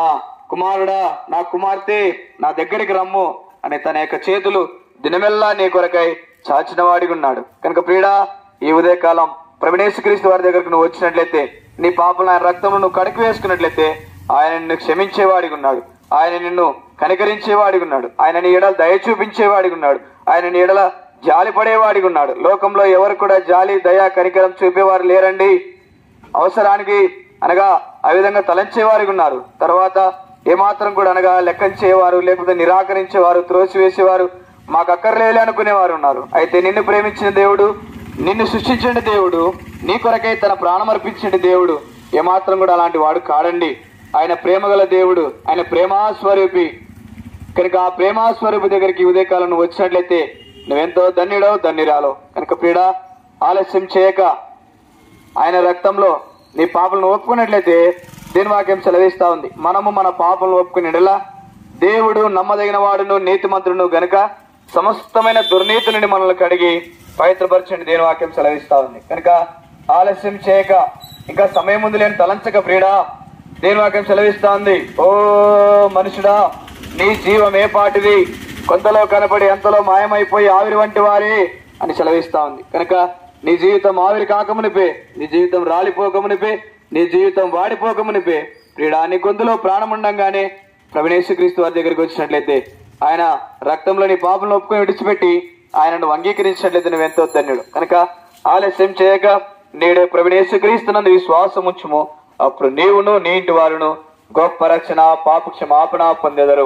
కుమారుడా, నా కుమార్తె, నా దగ్గరికి రమ్ము అని తన యొక్క చేతులు దినమెల్లా నీ కొరకై చాచిన వాడిగా ఉన్నాడు. కనుక ప్రియుడా, ఈ ఉదయకాలం ప్రభుయేసుక్రీస్తు వారి దగ్గరకు నువ్వు వచ్చినట్లయితే, నీ పాపలను ఆయన రక్తంలో నువ్వు కడిగి వేసుకున్నట్లయితే ఆయన నిన్ను క్షమించేవాడిగా ఉన్నాడు. ఆయన నిన్ను కనికరించేవాడిగా ఉన్నాడు. ఆయన నీ ఎడల దయ చూపించేవాడిగా ఉన్నాడు. ఆయన నీ ఎడల జాలి పడేవాడిగా ఉన్నాడు. లోకంలో ఎవరు కూడా జాలి, దయ, కనికరం చూపేవారు లేరండి. అవసరానికి అనగా ఆ విధంగా తలంచేవారిగా ఉన్నారు. తర్వాత ఏమాత్రం కూడా అనగా లెక్కంచేవారు, లేకపోతే నిరాకరించేవారు, త్రోసివేసేవారు, మాకు అక్కర్లేలే అనుకునేవారు ఉన్నారు. అయితే నిన్ను ప్రేమించిన దేవుడు, నిన్ను సృష్టించిన దేవుడు, నీ కొరకై తన ప్రాణం అర్పించిన దేవుడు ఏమాత్రం కూడా అలాంటి వాడు కాడండి. ఆయన ప్రేమగల దేవుడు, ఆయన ప్రేమాస్వరూపి. కనుక ఆ ప్రేమాస్వరూపి దగ్గరికి ఉదయకాలం నువ్వు వచ్చినట్లయితే నువ్వెంతో ధన్యుడో ధన్యురాలో. కనుక ప్రియుడా, ఆలస్యం చేయక ఆయన రక్తంలో నీ పాపలను ఒప్పుకున్నట్లయితే దీని వాక్యం సెలవిస్తా ఉంది, మనము మన పాపలను ఒప్పుకునేలా దేవుడు నమ్మదగిన వాడును నీతిమంతుడును గనుక సమస్తమైన దుర్నీతి నుండి మనల్ని కడిగి పవిత్రపరచండి దేని వాక్యం సెలవిస్తా ఉంది. కనుక ఆలస్యం చేయక, ఇంకా సమయం ముందు లేని తలంచక ప్రియుడా, దేని వాక్యం సెలవిస్తా ఉంది, ఓ మనుషుడా, నీ జీవం ఏ పాటిది, కొంతలో కనపడి ఎంతలో మాయమైపోయి ఆవిరి వంటి వారే అని సెలవిస్తా ఉంది. కనుక నీ జీవితం ఆవిరి కాకమునిపే, నీ జీవితం రాలిపోకమునిపే, నీ జీవితం వాడిపోకమునిపే ప్రియుడా, నీ గొంతులో ప్రాణం ఉండంగానే ప్రభుయేసుక్రీస్తు వారి దగ్గరికి వచ్చినట్లయితే, ఆయన రక్తంలో నీ పాపలను ఒప్పుకొని విడిచిపెట్టి ఆయనను అంగీకరించినట్లయితే నువ్వెంతో ధన్యుడు. కనుక ఆలస్యం చేయక నేడే ప్రభుయేసుక్రీస్తునందు విశ్వాసం ఉంచుము, అప్పుడు నీవును నీ ఇంటి వారును గొప్ప రక్షణ, పాప క్షమాపణ పొందెదరు.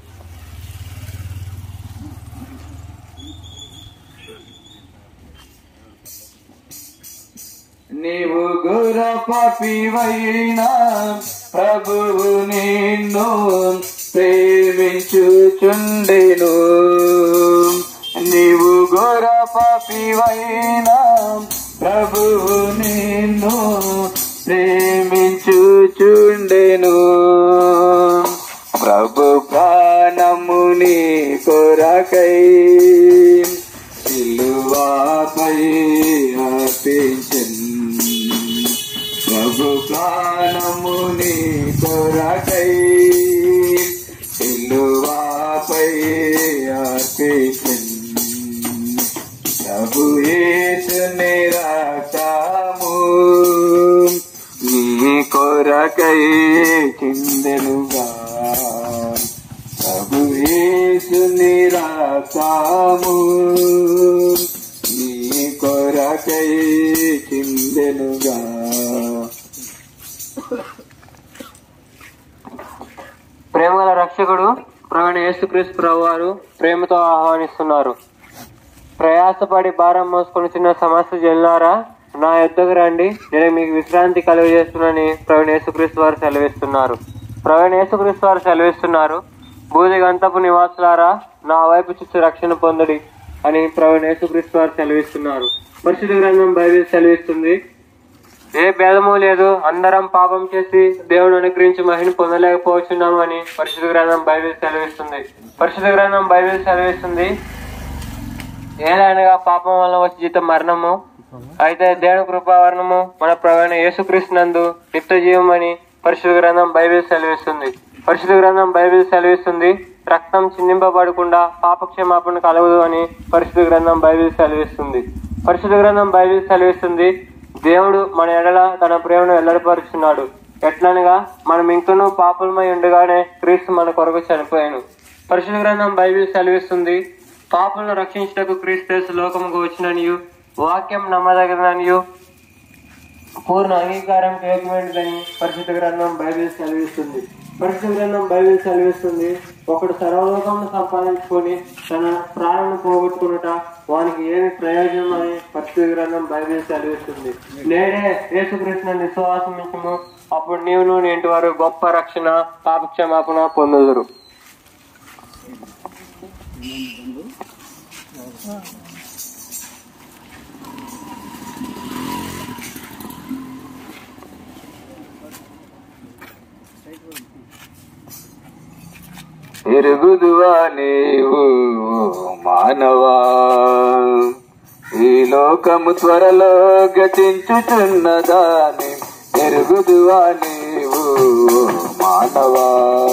నీవు ఘోర పాపివైనా ప్రభువు నిన్ను ప్రేమించుచుండెను. నీవు ఘోర పాపివైనా ప్రభువు నిన్ను ప్రేమించుచుండెను. ప్రభు ప్రాణముని కొరకై సిలువపై అర్పించెను. ప్రభు ప్రాణముని కొరకై సిలువపై అర్పించెను. ప్రభు యేసుని రక్తము నీ కొరకై చిందెనుగా. ప్రభు యేసుని రక్తము నీ కొరకై చిందెనుగా. ప్రేమగల రక్షకుడు ప్రభువైన యేసుక్రీస్తు ప్రభువారు ప్రేమతో ఆహ్వానిస్తున్నారు. ప్రయాసపడి భారం మోసుకొని చిన్న సమస్య జనులారా, నా యొద్దకు రండి, నేను మీకు విశ్రాంతి కలుగజేస్తున్నానని ప్రభువైన యేసుక్రీస్తు వారు సెలవిస్తున్నారు. ప్రభువైన యేసుక్రీస్తు వారు సెలవిస్తున్నారు, బూదిగంతపు నివాసులారా, నా వైపు చూసి రక్షణ పొందుడి అని ప్రభువైన యేసుక్రీస్తు వారు సెలవిస్తున్నారు. పరిశుద్ధ గ్రంథం బైబిల్ సెలవిస్తుంది, ఏ భేదము లేదు, అందరం పాపం చేసి దేవుడు అనుగ్రహించి మహిని పొందలేకపోతున్నాము అని పరిశుద్ధ గ్రంథం బైబిల్ సెలవిస్తుంది. పరిశుద్ధ గ్రంథం బైబిల్ సెలవిస్తుంది, ఏదైనా పాపం వల్ల వచ్చే జీతం మరణము, అయితే దేవుని కృపావరణము మన ప్రభువైన యేసుక్రీస్తు నందు నిత్య జీవం అని పరిశుద్ధ గ్రంథం బైబిల్ సెలవిస్తుంది. పరిశుద్ధ గ్రంథం బైబిల్ సెలవిస్తుంది, రక్తం చిందింపబడకుండా పాప క్షమాపణ కలగదు అని పరిశుద్ధ గ్రంథం బైబిల్ సెలవిస్తుంది. పరిశుద్ధ గ్రంథం బైబిల్ సెలవిస్తుంది, దేవుడు మన ఎడల తన ప్రేమను వెల్లడిపరుచున్నాడు. ఎట్లనగా మనం ఇంకనూ పాపులమై ఉండగానే క్రీస్తు మన కొరకు చనిపోయాను. పరిశుద్ధ గ్రంథం బైబిల్ సెలవిస్తుంది, పాపులను రక్షించటకు క్రీస్తు లోకముకు వచ్చిననియు, వాక్యం నమ్మదగిననియు, పూర్ణ అంగీకారం యోగ్యమైనదని పరిశుద్ధ గ్రంథం బైబిల్ సెలవిస్తుంది. పరిశుద్ధ గ్రంథం బైబిల్ సెలవిస్తుంది, ఒకడు సర్వలోకమును సంపాదించుకొని తన ప్రాణాలను పోగొట్టుకున్నట వానికి ఏమి ప్రయోజనం అని పరిశుద్ధ గ్రంథం బైబిల్ సెలవిస్తుంది. నేడే యేసుక్రీస్తుని విశ్వాసం ఉంచుము, అప్పుడు నీవును నీ ఇంటి వారు గొప్ప రక్షణ, పాప క్షమాపణ పొందుదురు. ఎరుగుదువా నీవు మానవా, ఈ లోకము త్వరలో గతించుచున్నదాని ఎరుగుదువా నీవు మానవా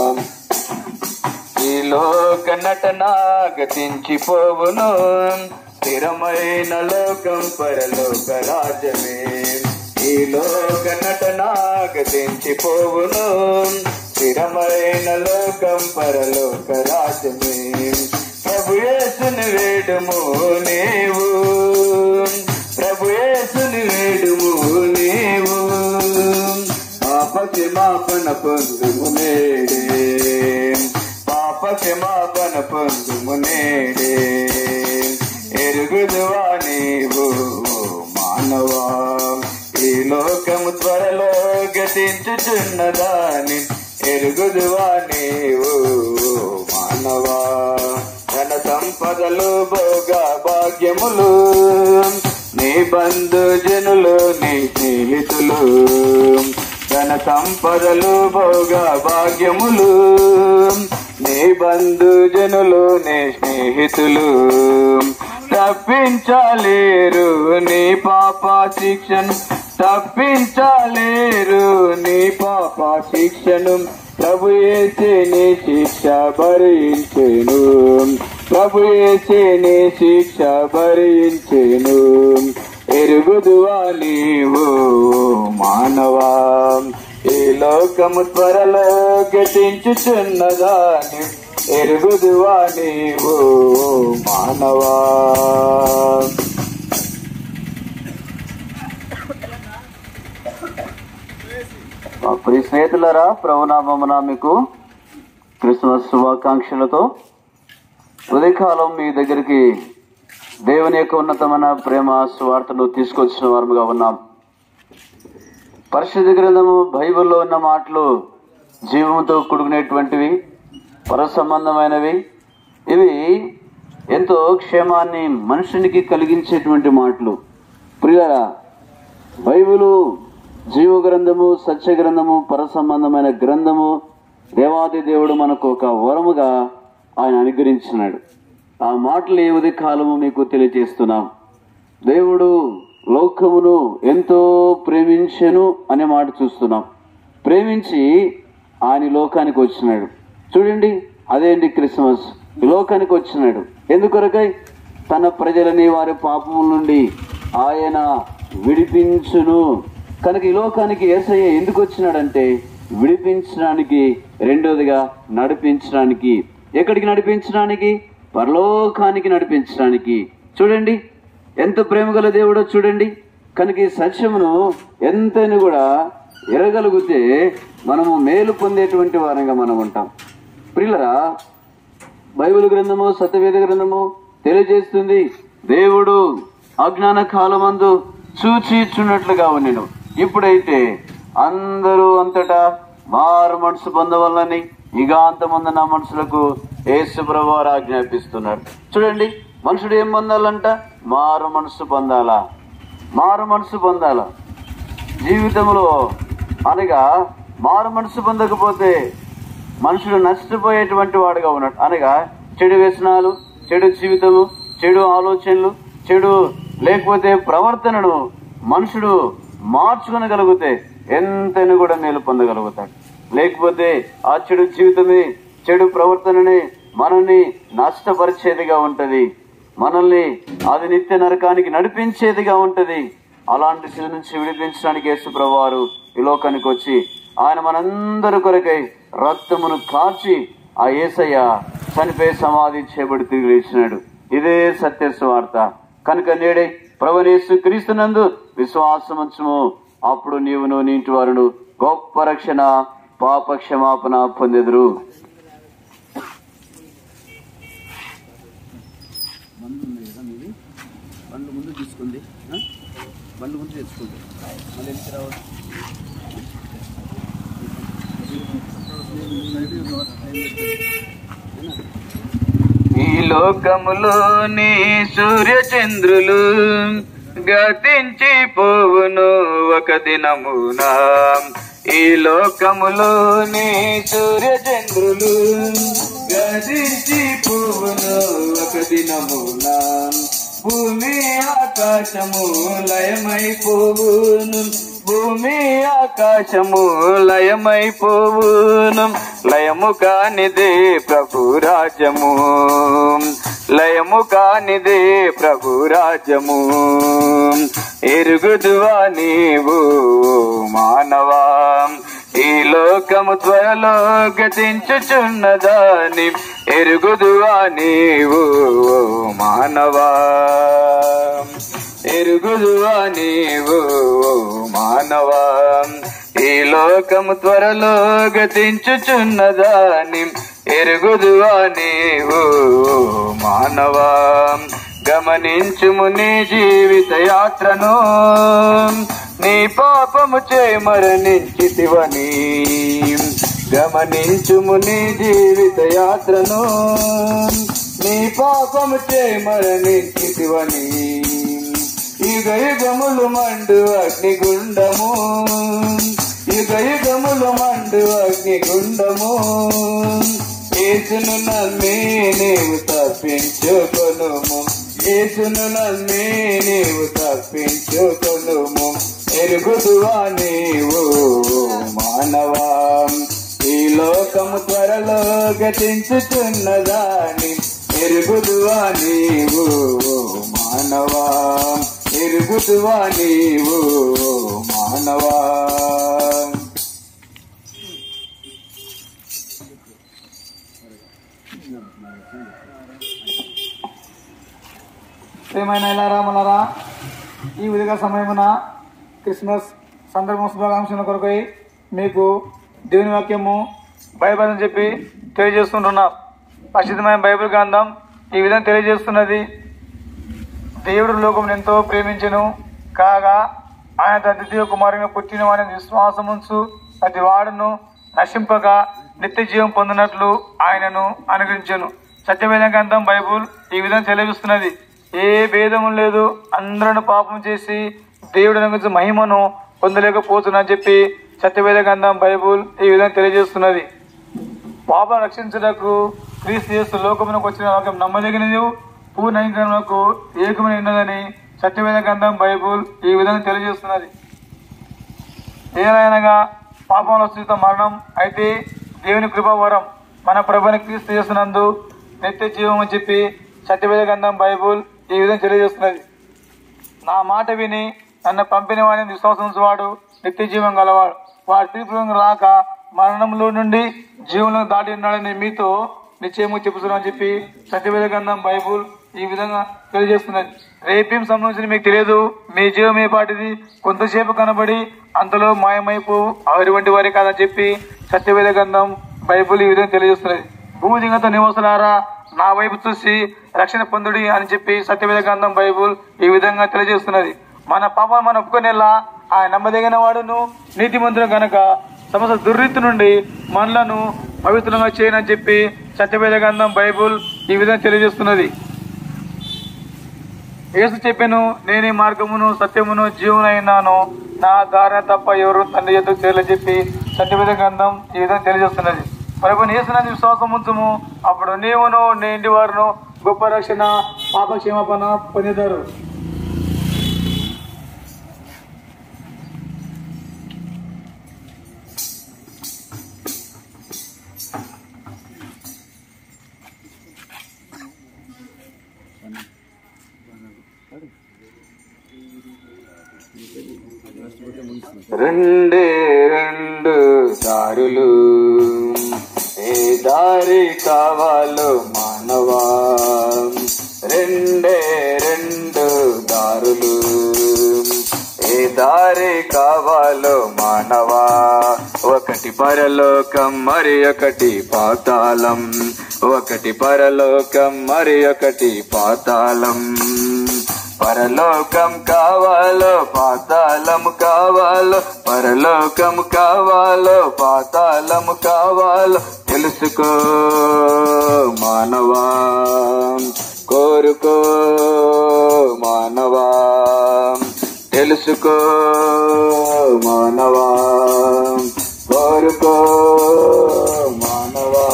ఈ లోక నటన గతించిపోవును, స్థిరమైన లోకం పరలోక రాజ్యమే. ఈ లోక నటన గతించిపోవును, స్థిరమైన లోకం పరలోక రాజ్యమే. ప్రభు యేసుని వేడుము నీవు, ప్రభు యేసుని వేడుము నీవు, పాప క్షమాపణ పొందుము నేడే, పాప క్షమాపణ పొందుము నేడే. ఎరుగుదువా నీవు మానవా ఈ లోకము త్వరలో గతించుచున్నదాని, ఎరుగుదువా నీవు మానవా. ధన సంపదలు భోగ భాగ్యములు, నీ బంధు జనులు నీ స్నేహితులు, ధన సంపదలు భోగ భాగ్యములు, నీ బంధు జనులు నీ స్నేహితులు, తప్పించలేరు నీ పాప శిక్షను, తప్పించలేరు నీ పాప శిక్షను. ప్రభు యేసే నీ శిక్ష భరించెను, ప్రభు యేసే నీ శిక్ష భరించెను. ఎరుగుదువా నీవు మానవా ఈ లోకము త్వరలో గతించుచున్నదాని, ఎరుగుదువా నీవు మానవా. ప్రియ స్నేహితులారా, ప్రభునామమున మీకు క్రిస్మస్ శుభాకాంక్షలతో ఉదయకాలం మీ దగ్గరికి దేవుని యొక్క ఉన్నతమైన ప్రేమ సువార్తను తీసుకొచ్చిన వారముగా ఉన్నాం. పరిశుద్ధ గ్రంథము బైబిల్లో ఉన్న మాటలు జీవంతో కూడుకునేటువంటివి, పర సంబంధమైనవి. ఇవి ఎంతో క్షేమాన్ని మనుషునికి కలిగించేటువంటి మాటలు. ప్రియులారా, బైబిలు జీవ గ్రంథము, సత్య గ్రంథము, పర సంబంధమైన గ్రంథము. దేవాది దేవుడు మనకు ఒక వరముగా ఆయన అనుగ్రహించినాడు. ఆ మాటలు ఏ ఉదయ కాలము మీకు తెలియజేస్తున్నాం. దేవుడు లోకమును ఎంతో ప్రేమించెను అనే మాట చూస్తున్నాం. ప్రేమించి ఆయన లోకానికి వచ్చినాడు. చూడండి, అదేంటి క్రిస్మస్. ఈ లోకానికి వచ్చినాడు ఎందుకొరకై? తన ప్రజలని వారి పాపముల నుండి ఆయన విడిపించును. కనుక ఈ లోకానికి యేసయ్య ఎందుకు వచ్చినాడంటే విడిపించడానికి, రెండోదిగా నడిపించడానికి. ఎక్కడికి నడిపించడానికి? పరలోకానికి నడిపించడానికి. చూడండి ఎంత ప్రేమగల దేవుడో చూడండి. కనుక ఈ సత్యమును ఎంతని కూడా ఎరగలిగితే మనము మేలు పొందేటువంటి వారంగా మనం ఉంటాం. ప్రియులరా, బైబిల్ గ్రంథము, సత్యవేద గ్రంథము తెలియజేస్తుంది, దేవుడు అజ్ఞాన కాలమందు చూచి ఇచ్చున్నట్లుగా ఉండెను. ఇప్పుడైతే అందరూ అంతటా మారు మనసు పొందవల్లని యుగాంతమందున మనుషులకు యేసు ప్రభువారు ఆజ్ఞాపిస్తున్నాడు. చూడండి, మనుషుడు ఏం పొందాలంట? మారు మనసు పొందాలా, మారు మనసు పొందాలా జీవితంలో. అనగా మారు మనసు పొందకపోతే మనుషుడు నష్టపోయేటువంటి వాడుగా ఉన్నాడు. అనగా చెడు వ్యసనాలు, చెడు జీవితము, చెడు ఆలోచనలు, చెడు లేకపోతే ప్రవర్తనను మనుషుడు మార్చుకొనగలిగితే ఎంతని కూడా మేలు పొందగలుగుతాడు. లేకపోతే ఆ చెడు జీవితమే, చెడు ప్రవర్తనని మనల్ని నష్టపరిచేదిగా ఉంటది, మనల్ని అది నిత్య నరకానికి నడిపించేదిగా ఉంటది. అలాంటి స్థితి నుంచి విడిపించడానికి యేసు ప్రభువారు ఈ లోకానికి వచ్చి ఆయన మనందరి కొరకై రక్తమును కాచి ఆ యేసయ్య చనిపోయి సమాధి చేయబడి తిరిగి లేచినాడు. ఇదే సత్య సువార్త. కనుక నేడే ప్రభువైన యేసు క్రీస్తునందు విశ్వాసముంచుము, అప్పుడు నీవును నీ ఇంటి వారును గొప్ప రక్షణ, పాప క్షమాపణ పొందెదరు. బండ్లు ముందు తీసుకుంది, బండ్లు ముందు తెచ్చుకుంది, మళ్ళీ ఎందుకు రావాలి? ఈ లోకములోని సూర్యచంద్రులు గతించిపోవును ఒక దినమున. ఈ లోకములోని సూర్యచంద్రులు గతించిపోవును ఒక దినమున. భూమి ఆకాశము లయమైపోవును, భూమి ఆకాశము లయమైపోవును, లయము కానిదే ప్రభు రాజ్యము, లయము కానిదే ప్రభు రాజ్యము. ఎరుగుదువా నీవు మానవా, ఈ లోకము త్వరలో గతించుచున్నదాని, ఎరుగుదువా నీవు మానవా, ఎరుగుదువా నీవు మానవా, ఈ లోకము త్వరలో గతించుచున్నదాని, ఎరుగుదువా నీవు మానవా. గమనించుము నీ జీవిత యాత్రను, నీ పాపము చే మరణించితివని, గమనించుము నీ జీవిత యాత్రను, నీ పాపము చే మరణించితివని. యుగ యుగములు మండు అగ్నిగుండము, యుగ యుగములు మండు అగ్నిగుండము, యేసును నమ్మి నీవు తప్పించుకొనుము, యేసును నమ్మి నీవు తప్పించుకొనుము. ఎరుగుదువా నీవు మానవా, ఈ లోకము త్వరలో గతించుచున్నదాని, ఎరుగుదువా నీవు మానవా, ఎరుగుదువా నీవు మానవా. ప్రియమైన ఇలారామలారా, ఈ ఉదయ సమయమున క్రిస్మస్ సందర్భం శుభాకాంక్షల కొరకై మీకు దేవుని వాక్యము బైబిల్ అని చెప్పి తెలియజేస్తుంటున్నాం. పరిశుద్ధమైన బైబిల్ గ్రంథం ఈ విధంగా తెలియజేస్తున్నది. దేవుడు లోకం ఎంతో ప్రేమించెను కాగా ఆయన తన ద్వితీయ కుమారుని పుట్టిన వాడిని విశ్వాసముంచు ప్రతి వాడును నశింపక నిత్య జీవం పొందినట్లు ఆయనను అనుగ్రహించెను. సత్యవేద గ్రంథం బైబుల్ ఈ విధంగా తెలియజేస్తున్నది. ఏ భేదము లేదు, అందరూ పాపం చేసి దేవుడి గురించి మహిమను పొందలేకపోతున్నా చెప్పి సత్యవేద గ్రంథం బైబుల్ ఈ విధంగా తెలియజేస్తున్నది. పాపం రక్షించడానికి క్రీస్తు యేసు లోకమునకు వచ్చిన వాక్యం నమ్మదగినది, పూర్ణ అంగీకారమునకు ఏకమైన ఉన్నదని సత్యవేద గ్రంథం బైబుల్ ఈ విధంగా తెలియజేస్తున్నది. ఏదైనా పాపంలో స్థిత మరణం అయితే దేవుని కృపావరం మన ప్రభుని క్రీస్తు యేసునందు నిత్య జీవం అని చెప్పి సత్యవేద గ్రంథం బైబుల్ ఈ విధంగా తెలియజేస్తున్నది. నా మాట విని నన్ను పంపిన వాడిని విశ్వాసం వాడు నిత్య జీవం గలవాడు, వాడు తీర్పు రాక మరణంలో నుండి జీవంలో దాటి ఉన్నాడని మీతో నిశ్చయము చెబుతున్నామని చెప్పి సత్యవేద గ్రంథం బైబుల్ ఈ విధంగా తెలియజేస్తున్నది. రేపేం సంబంధించి మీకు తెలియదు, మీ జీవం ఏ పాటిది కొంతసేపు కనబడి అంతలో మాయమైపోవు ఆవిరి వంటి వారి కాదని చెప్పి సత్యవేద గ్రంథం బైబుల్ ఈ విధంగా తెలియజేస్తున్నది. భూదిగత నివాసులారా నా వైపు చూసి రక్షణ పొందుడి అని చెప్పి సత్యవేద గ్రంథం బైబుల్ ఈ విధంగా తెలియజేస్తున్నది. మన పాపం మనం ఒప్పుకునేలా ఆయన నమ్మదగిన వాడును నీతిమంతుడు గనక సమస్త దుర్రీతి నుండి మనలను పవిత్రంగా చేయనని చెప్పి సత్యవేద గ్రంథం బైబుల్ ఈ విధంగా తెలియజేస్తున్నది. యేసు చెప్పాను, నేనే మార్గమును సత్యమును జీవనైనాను, నా దారిన తప్ప ఎవరు తండ్రి ఎదుగు చేయాలని చెప్పి సత్యవేద గ్రంథం ఈ విధంగా తెలియజేస్తున్నది. ప్రభుని యేసునందు విశ్వాసం ఉంచుము, అప్పుడు నీవును నీ ఇంటి వారును గొప్ప రక్షణ పాపక్షేమాపణ పొందుతారు. రెండే రెండు దారులు, ఏ దారి కావాలో మానవా, రెండే రెండు దారులు, ఏ దారి కావాలో మానవా. ఒకటి పరలోకం మరి ఒకటి పాతాళం, ఒకటి పరలోకం మరి ఒకటి పాతాళం. పరలోకం కావాలో పాతాళం కావాలో, పరలోకం కావాలో పాతాళం కావాలో తెలుసుకో మానవా, కోరుకో మానవా, తెలుసుకో మానవా, కోరుకో మానవా.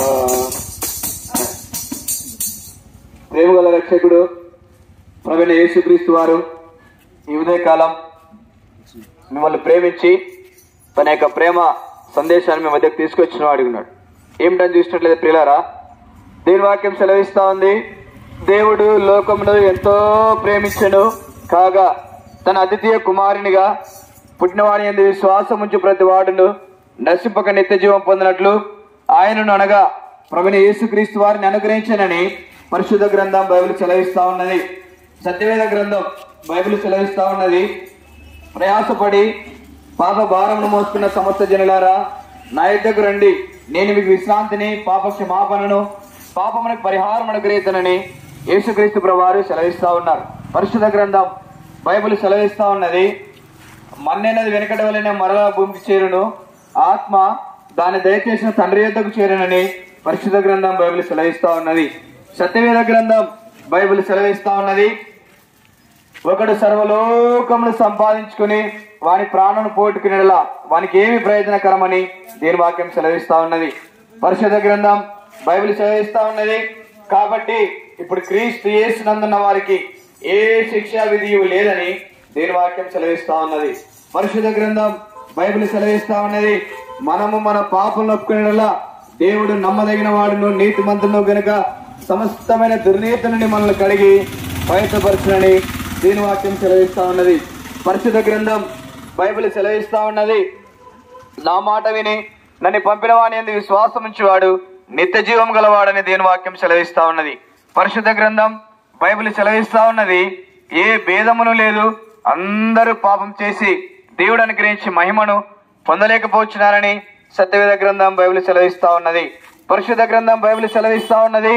ప్రేమగల రక్షకుడు ప్రభువైన యేసుక్రీస్తు వారు ఈ ఉదయకాలం మిమ్మల్ని ప్రేమించి తన యొక్క ప్రేమ సందేశాన్ని మీ మధ్యకు తీసుకొచ్చిన వాడు ఉన్నాడు. ఏమిటని చూసినట్లయితే ప్రియులారా, దేవుని వాక్యం సెలవిస్తా ఉంది, దేవుడు లోకమును ఎంతో ప్రేమించెను కాగా తన అద్వితీయ కుమారునిగా పుట్టినవాని యందు విశ్వాసం ఉంచి ప్రతి వాడును నశింపక నిత్య జీవం పొందినట్లు ఆయనను అనగా ప్రభువైన యేసుక్రీస్తు వారిని అనుగ్రహించనని పరిశుద్ధ గ్రంథం బైబిల్ సెలవిస్తా ఉన్నది. సత్యవేద గ్రంథం బైబిల్ సెలవిస్తా ఉన్నది, ప్రయాసపడి పాప భారమును మోసుకున్న సమస్త జనులారా నా యొద్దకు రండి, నేను మీకు విశ్రాంతిని పాప క్షమాపణను పాపమునకు పరిహారం అనుగ్రహితనని యేసుక్రీస్తు ప్రభువారు సెలవిస్తా ఉన్నారు. పరిశుద్ధ గ్రంథం బైబిల్ సెలవిస్తా ఉన్నది, మన్నెన్నది వెనకటి వలనే మరలా భూమికి చేరును, ఆత్మ దాన్ని దయచేసిన తండ్రి యొద్దకు చేరునని పరిశుద్ధ గ్రంథం బైబిల్ సెలవిస్తా ఉన్నది. సత్యవేద గ్రంథం బైబిల్ సెలవిస్తా ఉన్నది, ఒకడు సర్వలోకమును సంపాదించుకుని వాని ప్రాణను పోగొట్టుకునేలా వానికి ఏమి ప్రయోజనకరమని దేని వాక్యం సెలవిస్తా ఉన్నది. పరిశుద్ధ గ్రంథం బైబిల్ సెలవిస్తా ఉన్నది, కాబట్టి ఇప్పుడు క్రీస్తు యేసునందున్న వారికి ఏ శిక్షా విధి లేదని దేని వాక్యం సెలవిస్తా ఉన్నది. పరిశుద్ధ గ్రంథం బైబిల్ సెలవిస్తా ఉన్నది, మనము మన పాపలను ఒప్పుకునేలా దేవుడు నమ్మదగిన వాడును నీతిమంతులను గనుక సమస్తమైన దుర్నీతిని మనల్ని కడిగి బయటపరచునని దీని వాక్యం సెలవిస్తా ఉన్నది. పరిశుద్ధ గ్రంథం బైబిల్ సెలవిస్తా ఉన్నది, నా మాట విని నన్ను పంపిన వాని యందు విశ్వాసం ఉంచువాడు నిత్య జీవం గలవాడని దేని వాక్యం సెలవిస్తా ఉన్నది. పరిశుద్ధ గ్రంథం బైబిల్ సెలవిస్తా ఉన్నది, ఏ భేదమును లేదు, అందరూ పాపం చేసి దేవుడు అనుగ్రహించి మహిమను పొందలేకపోతున్నారని సత్యవేద గ్రంథం బైబిల్ సెలవిస్తా ఉన్నది. పరిశుద్ధ గ్రంథం బైబిల్ సెలవిస్తా ఉన్నది,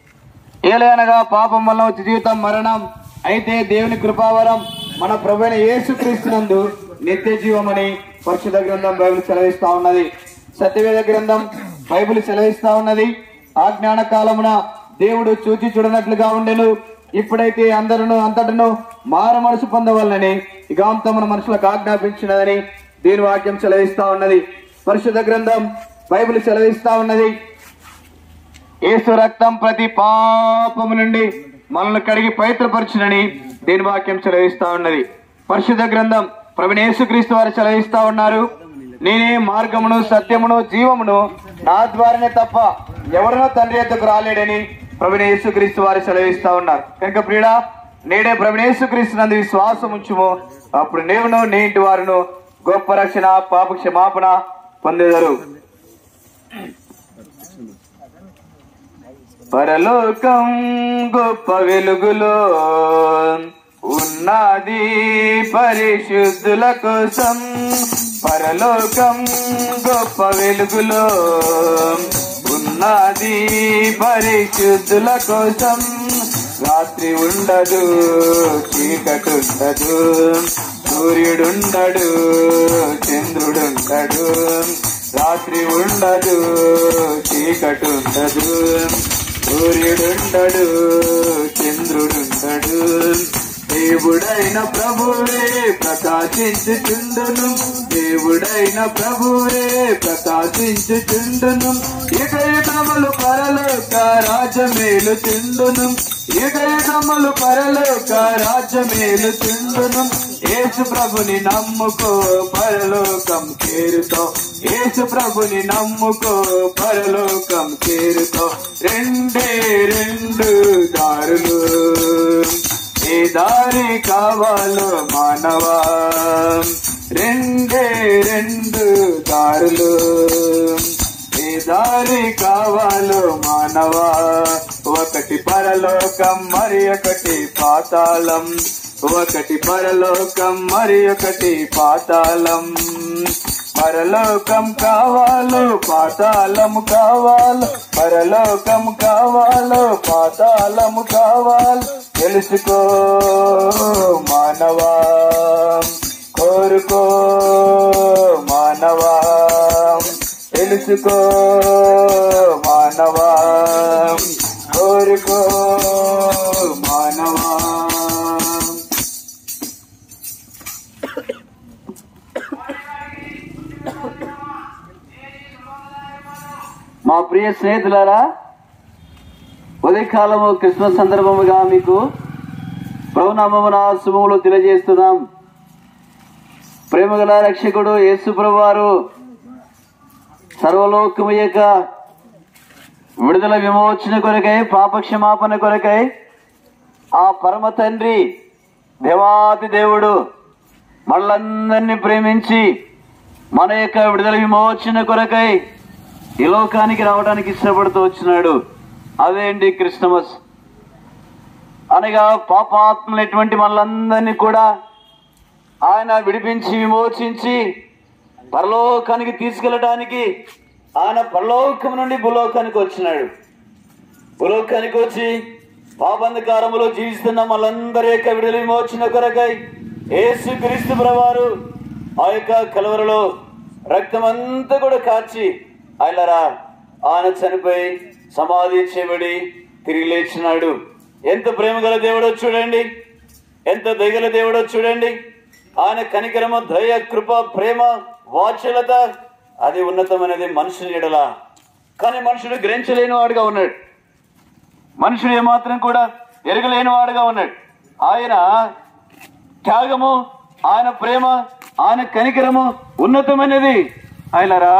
ఏలయనగా పాపం వల్ల వచ్చే జీవితం మరణం, అయితే దేవుని కృపావరం మన ప్రభువైన యేసుక్రీస్తునందు నిత్య జీవమని పరిశుద్ధ గ్రంథం బైబిల్ సెలవిస్తా ఉన్నది. సత్యవేద గ్రంథం బైబిల్ సెలవిస్తా ఉన్నది, ఆజ్ఞాన కాలమున దేవుడు చూచి చూడనట్లుగా ఉండెను, ఇప్పుడైతే అందరును అంతటను మారు మనసు పొందవలనని ఇగాంతో మన మనుషులకు ఆజ్ఞాపించినదని దీని వాక్యం సెలవిస్తా ఉన్నది. పరిశుద్ధ గ్రంథం బైబిల్ సెలవిస్తా ఉన్నది, యేసు రక్తం ప్రతి పాపము నుండి మనల్ని కడిగి పవిత్రపరచునని దీని వాక్యం సెలవిస్తా ఉన్నది. పరిశుద్ధ గ్రంథం ప్రభువైన యేసుక్రీస్తు వారు సెలవిస్తా ఉన్నారు, నేనే మార్గమును సత్యమును జీవమును, నా ద్వారానే తప్ప ఎవరినో తండ్రి యొద్దకు రాలేడని ప్రభువైన యేసుక్రీస్తు వారు సెలవిస్తా ఉన్నారు. కనుక ప్రియుడా, నేడే ప్రభువైన యేసుక్రీస్తు నందు విశ్వాసం ఉంచుము, అప్పుడు నీవును నీ ఇంటి వారును గొప్ప రక్షణ పాప క్షమాపణ పొందేదరు. పరలోకం గొప్ప వెలుగులో ఉన్నది పరిశుద్ధుల కోసం, పరలోకం గొప్ప వెలుగులో ఉన్నది పరిశుద్ధుల కోసం, రాత్రి ఉండదు చీకటుండదు, సూర్యుడుండడు చంద్రుడుండడు, రాత్రి ఉండదు చీకటుండదు, సూర్యుడుండడు చంద్రుడుండడు, దేవుడైన ప్రభువే ప్రకాశించుచుండును, దేవుడైన ప్రభువే ప్రకాశించుచుండును, ఇక యుగములు పరలోక రాజ్యమేలు చుండును, ఇక యుగములు పరలోక రాజ్యమేలు చుండును, యేసు ప్రభుని నమ్ముకో పరలోకం చేరుతో, యేసు ప్రభుని నమ్ముకో పరలోకం చేరుతో, రెండే రెండు దారులు, ఏ దారి కావాలో మానవా, రెండే రెండు దారులు, ఏ దారి కావాలో మానవా, ఒకటి పరలోకం మరి ఒకటి పాతాళం, ఒకటి పరలోకం మరి ఒకటి పాతాళం, పరలోకం కావాలో పాతాళము కావాలో, పరలోకం కావాలో పాతాళము కావాలో, తెలుసుకో మానవా, కోరుకో మానవా, తెలుసుకో మానవా, కోరుకో మానవా. మా ప్రియ స్నేహితులారా, ఉదయకాలము క్రిస్మస్ సందర్భముగా మీకు ప్రభునామమున శుభములు తెలియజేస్తున్నాం. ప్రేమగల రక్షకుడు యేసుప్రభువారు సర్వలోకము యొక్క విడుదల విమోచన కొరకై, పాప క్షమాపణ కొరకై ఆ పరమ తండ్రి దేవాది దేవుడు మనలందరినీ ప్రేమించి మన యొక్క విడుదల విమోచన కొరకై ఈ లోకానికి రావడానికి ఇష్టపడుతూ వచ్చినాడు. అదేంటి క్రిస్టమస్ అనగా పాపాత్మలైనటువంటి మనలందరినీ కూడా ఆయన విడిపించి విమోచించి పరలోకానికి తీసుకెళ్ళడానికి ఆయన పరలోకం నుండి భూలోకానికి వచ్చినాడు. భూలోకానికి వచ్చి పాపాంధకారములో జీవిస్తున్న మనందరి యొక్క విడుదల విమోచన కొరకై యేసు క్రీస్తు ప్రభువారు ఆ యొక్క కలువరిలో రక్తమంతా కూడా కార్చి ఆయనరా ఆయన చనిపోయి సమాధి చేయబడి తిరిగి లేచినాడు. ఎంత ప్రేమ గల దేవుడో చూడండి, ఎంత దయగల దేవుడో చూడండి. ఆయన కనికరమ, దయ, కృప, ప్రేమ, వాత్సల్యత అది ఉన్నతమైనది మనుషుని ఎడల. కానీ మనుషుడు గ్రహించలేని వాడుగా ఉన్నాడు. మనుషుడు ఏమాత్రం కూడా ఎరగలేని వాడుగా ఉన్నాడు. ఆయన త్యాగము, ఆయన ప్రేమ, ఆయన కనికరము ఉన్నతమైనది. ఆయనరా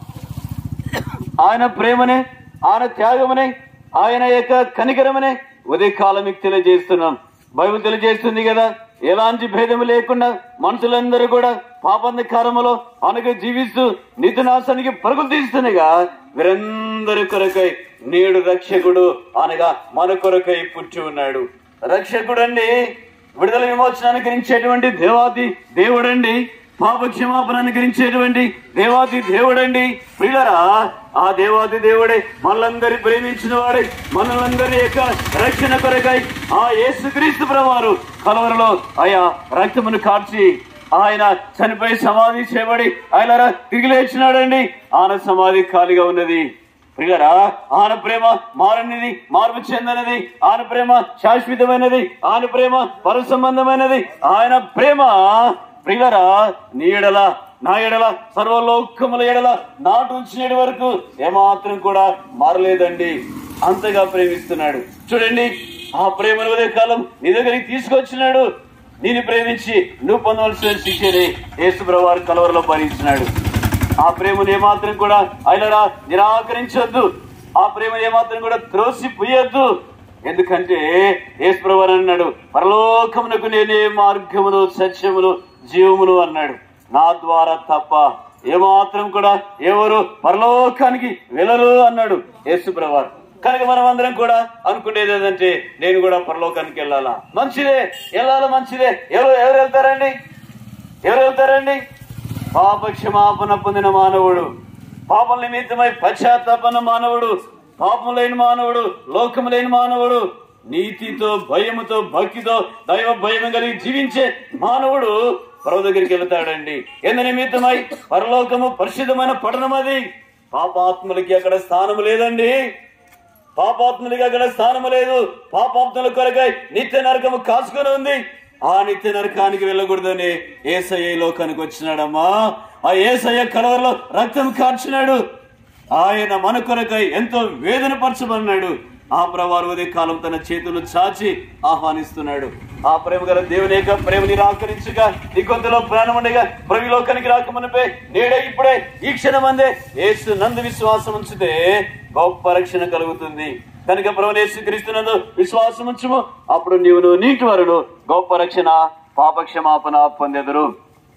ఆయన ప్రేమనే, ఆయన త్యాగమనే, ఆయన యొక్క కనికరమనే ఉదయకాలం మీకు తెలియజేస్తున్నాం. బైబిల్ తెలియజేస్తుంది కదా, ఎలాంటి భేదము లేకుండా మనుషులందరూ కూడా పాపాంధకారములో అనగా జీవిస్తూ నిత్యనాశానికి పరుగులు తీస్తుండగా వీరందరి కొరకై నేడు రక్షకుడు అనగా మన కొరకై పుట్టి ఉన్నాడు. రక్షకుడు అండి, విడుదల విమోచనాన్ని గురించేటువంటి దేవాది దేవుడండి, పాప క్షమాపణ అనుగ్రహించేటువంటి దేవాది దేవుడండి. ప్రియులరా, ఆ దేవాది దేవుడే మనలందరి ప్రేమించిన వాడే మనలందరి యొక్క రక్షణ కొరకై ఆ యేసుక్రీస్తు ప్రభువారు కలువరిలో ఆయా రక్తమును కార్చి ఆయన చనిపోయి సమాధి చేయబడి ఆయన తిరిగి లేచినాడండి. ఆయన సమాధి ఖాళీగా ఉన్నది. ప్రియులరా, ఆయన ప్రేమ మారనిది, మార్పు చెందనిది. ఆయన ప్రేమ శాశ్వతమైనది. ఆయన ప్రేమ పర సంబంధమైనది. ఆయన ప్రేమ ప్రియులరా నీ ఎడల, నా ఎడల, సర్వలోకముల ఎడల నాటు ఉంచినటి వరకు ఏమాత్రం కూడా మారలేదండి. అంతగా ప్రేమిస్తున్నాడు. చూడండి, ఆ ప్రేమను ఉదయ కాలం నీ దగ్గరికి తీసుకొచ్చినాడు. నేను ప్రేమించి నువ్వు పొందవలసిన శిక్షని యేసు ప్రభువారు కలువరిలో భరించినాడు. ఆ ప్రేమను ఏమాత్రం కూడా ఆయనరా నిరాకరించొద్దు. ఆ ప్రేమను ఏమాత్రం కూడా త్రోసిపోయొద్దు. ఎందుకంటే యేసు ప్రభువారు అన్నాడు, పరలోకమునకు నేనే మార్గమును, సత్యమును, జీవమును అన్నాడు. నా ద్వారా తప్ప ఏమాత్రం కూడా ఎవరు పరలోకానికి వెళ్ళరు అన్నాడు యేసు ప్రభువారు. కనుక మనం అందరం కూడా అనుకునేది ఏంటంటే నేను కూడా పరలోకానికి వెళ్ళాలా, మంచిదే, వెళ్ళాలా, మంచిదే. ఎవరు ఎవరు వెళ్తారండి? ఎవరు వెళ్తారండి? పాప క్షమాపణ పొందిన మానవుడు, పాపం నిమిత్తమై పశ్చాత్తాపన మానవుడు, పాపం లేని మానవుడు, లోకం లేని మానవుడు, నీతితో, భయముతో, భక్తితో, దైవ భయం కలిగి జీవించే మానవుడు ప్రభు దగ్గరికి వెళ్తాడండి. ఎందు నిమిత్తమై పరలోకము పరిశుద్ధమైన పట్టణం అది. పాపాత్ములకి అక్కడ స్థానం లేదండి. పాపాత్ములకి అక్కడ స్థానం లేదు. పాపాత్ముల కొరకై నిత్య నరకము కాసుకొని ఉంది. ఆ నిత్య నరకానికి వెళ్ళకూడదని యేసయ్య లోకానికి వచ్చినాడమ్మా. ఆ యేసయ్య కలువరిలో రక్తం కార్చినాడు. ఆయన మన కొరకై ఎంతో వేదన పరచబడినాడు. ఆ ప్రభువారు ఉదయ కాలం తన చేతులు చాచి ఆహ్వానిస్తున్నాడు. ఆ ప్రేమ గల దేవుని యొక్క ప్రేమ నిరాకరించగా నీ గొంతులో ప్రాణం ఉండగా ప్రభు లోకానికి రాకమునిపై నేడే ఇప్పుడే ఈ క్షణమందే యేసు నందు విశ్వాసం ఉంచితే గొప్ప రక్షణ కలుగుతుంది. కనుక ప్రభువు యేసుక్రీస్తునందు విశ్వాసం ఉంచుము, అప్పుడు నీవును నీటి వరును గొప్ప రక్షణ, పాప క్షమాపణ పొందెదరు.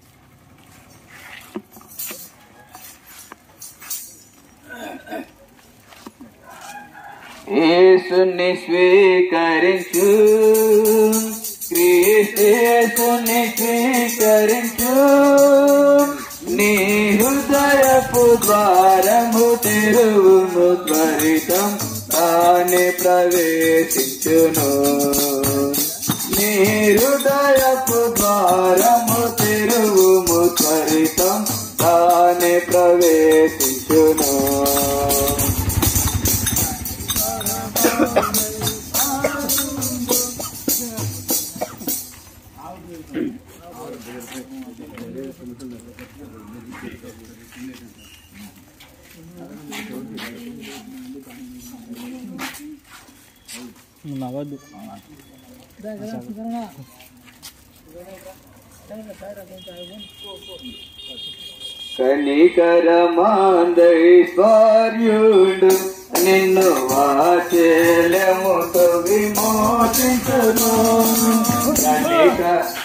యేసుని స్వీకరించు, క్రీస్తుని స్వీకరించు, నీ హృదయపు ద్వారము తెరువును, త్వరితం తానే ప్రవేశించును. నీ హృదయపు ద్వారము తెరువుము, త్వరితం తానే ప్రవేశించును. నవ్వద్దు. కనికరమాందైశ్వర్యుడు నిన్ను వాత్సల్యముతో విమోచించును. కనిక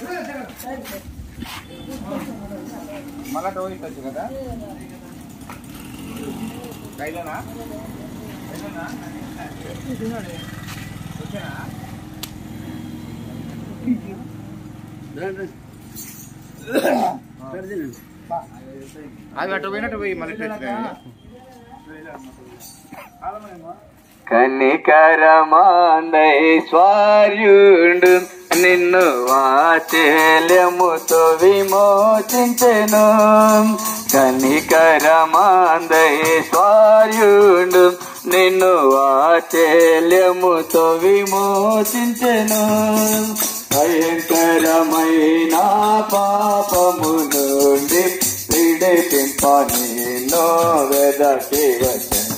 కనికరమాందైశ్వర్యుడు నిన్ను వాత్సల్యముతో విమోచించెను. కనికరమాందైశ్వర్యుడు నిన్ను వాత్సల్యముతో విమోచించెను. భయంకరమైన పాపము నుండి విడిపింప నిన్ను వెదకి వచ్చెను.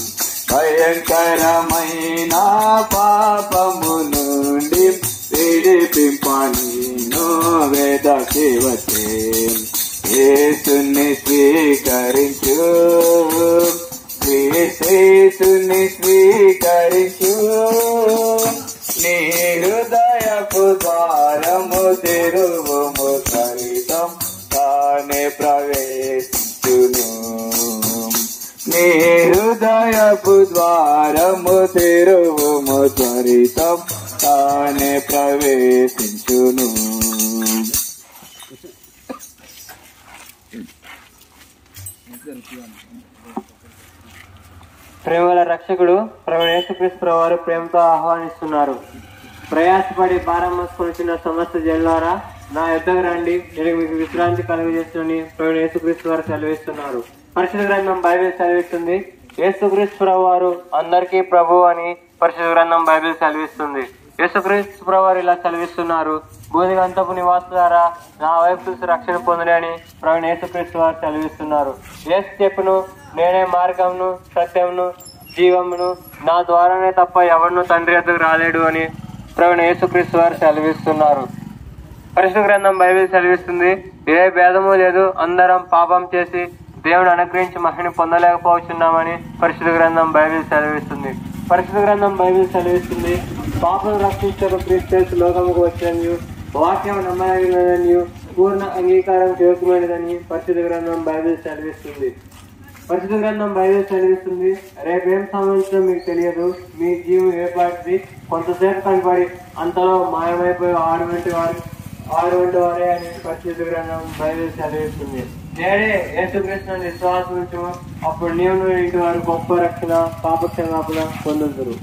భయంకరమైన పాపము నుండి విడిపింప నిన్ను వెదకి వచ్చెను. యేసుని స్వీకరించు, యేసుని స్వీకరించు, నీ హృదయపు ద్వారము తెరువుము, సరితం తానే ప్రవేశించును. నీ హృదయపు ద్వారము తెరువుము, సరితం తానే ప్రవేశించును. ప్రేమల రక్షకుడు ప్రభువైన యేసుక్రీస్తు వారు ప్రేమతో ఆహ్వానిస్తున్నారు. ప్రయాసపడి భారం మోసుకొనిచున్న సమస్త జనులారా నా యుద్ధకు రండి, నేను మీకు విశ్రాంతి కలుగజేస్తుని ప్రభువైన యేసుక్రీస్తు వారు సెలవిస్తున్నారు. పరిశుద్ధ గ్రంథం బైబిల్ సెలవిస్తుంది. యేసుక్రీస్తు వారు అందరికీ ప్రభు అని పరిశుద్ధ గ్రంథం బైబిల్ సెలవిస్తుంది. యేసుక్రీస్తు వారు ఇలా సెలవిస్తున్నారు. భూదిగంతపు నివాసులారా నా వైపు చూసి రక్షణ పొందుడి అని ప్రభువైన యేసుక్రీస్తు వారు సెలవిస్తున్నారు. యేసు చెప్పును, నేనే మార్గమును సత్యమును జీవమును, నా ద్వారానే తప్ప ఎవరిను తండ్రి వద్దకు రాలేడు అని ప్రభువైన యేసుక్రీస్తు వారు సెలవిస్తున్నారు. పరిశుద్ధ గ్రంథం బైబిల్ సెలవిస్తుంది. ఏ భేదము లేదు, అందరం పాపం చేసి దేవుడు అనుగ్రహించి మహిమను పొందలేకపోతున్నామని పరిశుద్ధ గ్రంథం బైబిల్ సెలవిస్తుంది. పరిశుద్ధ గ్రంథం బైబిల్ సెలవిస్తుంది. పాపను రక్షించక క్రీస్తు లోకముకు వచ్చినని, వాక్యం నమ్మదగినదని, పూర్ణ అంగీకారం యోగ్యమైనదని పరిశుద్ధ గ్రంథం బైబిల్ సెలవిస్తుంది. పరిశుద్ధ గ్రంథం బైబిల్ చదివిస్తుంది. రేపేం సంబంధించినా మీకు తెలియదు, మీ జీవం ఏర్పాటిది, కొంతసేపు కనబడి అంతలో మాయమైపోయి ఆరు వంటి వారు ఆరు వంటి వారే అని పరిశుద్ధ గ్రంథం బైబిల్ చదివిస్తుంది. నేడే యేసుక్రీస్తు విశ్వాసం ఉంచు, అప్పుడు నీవు ఇంటి వారు గొప్ప రక్షణ పాప క్షమాపణ పొందుతారు.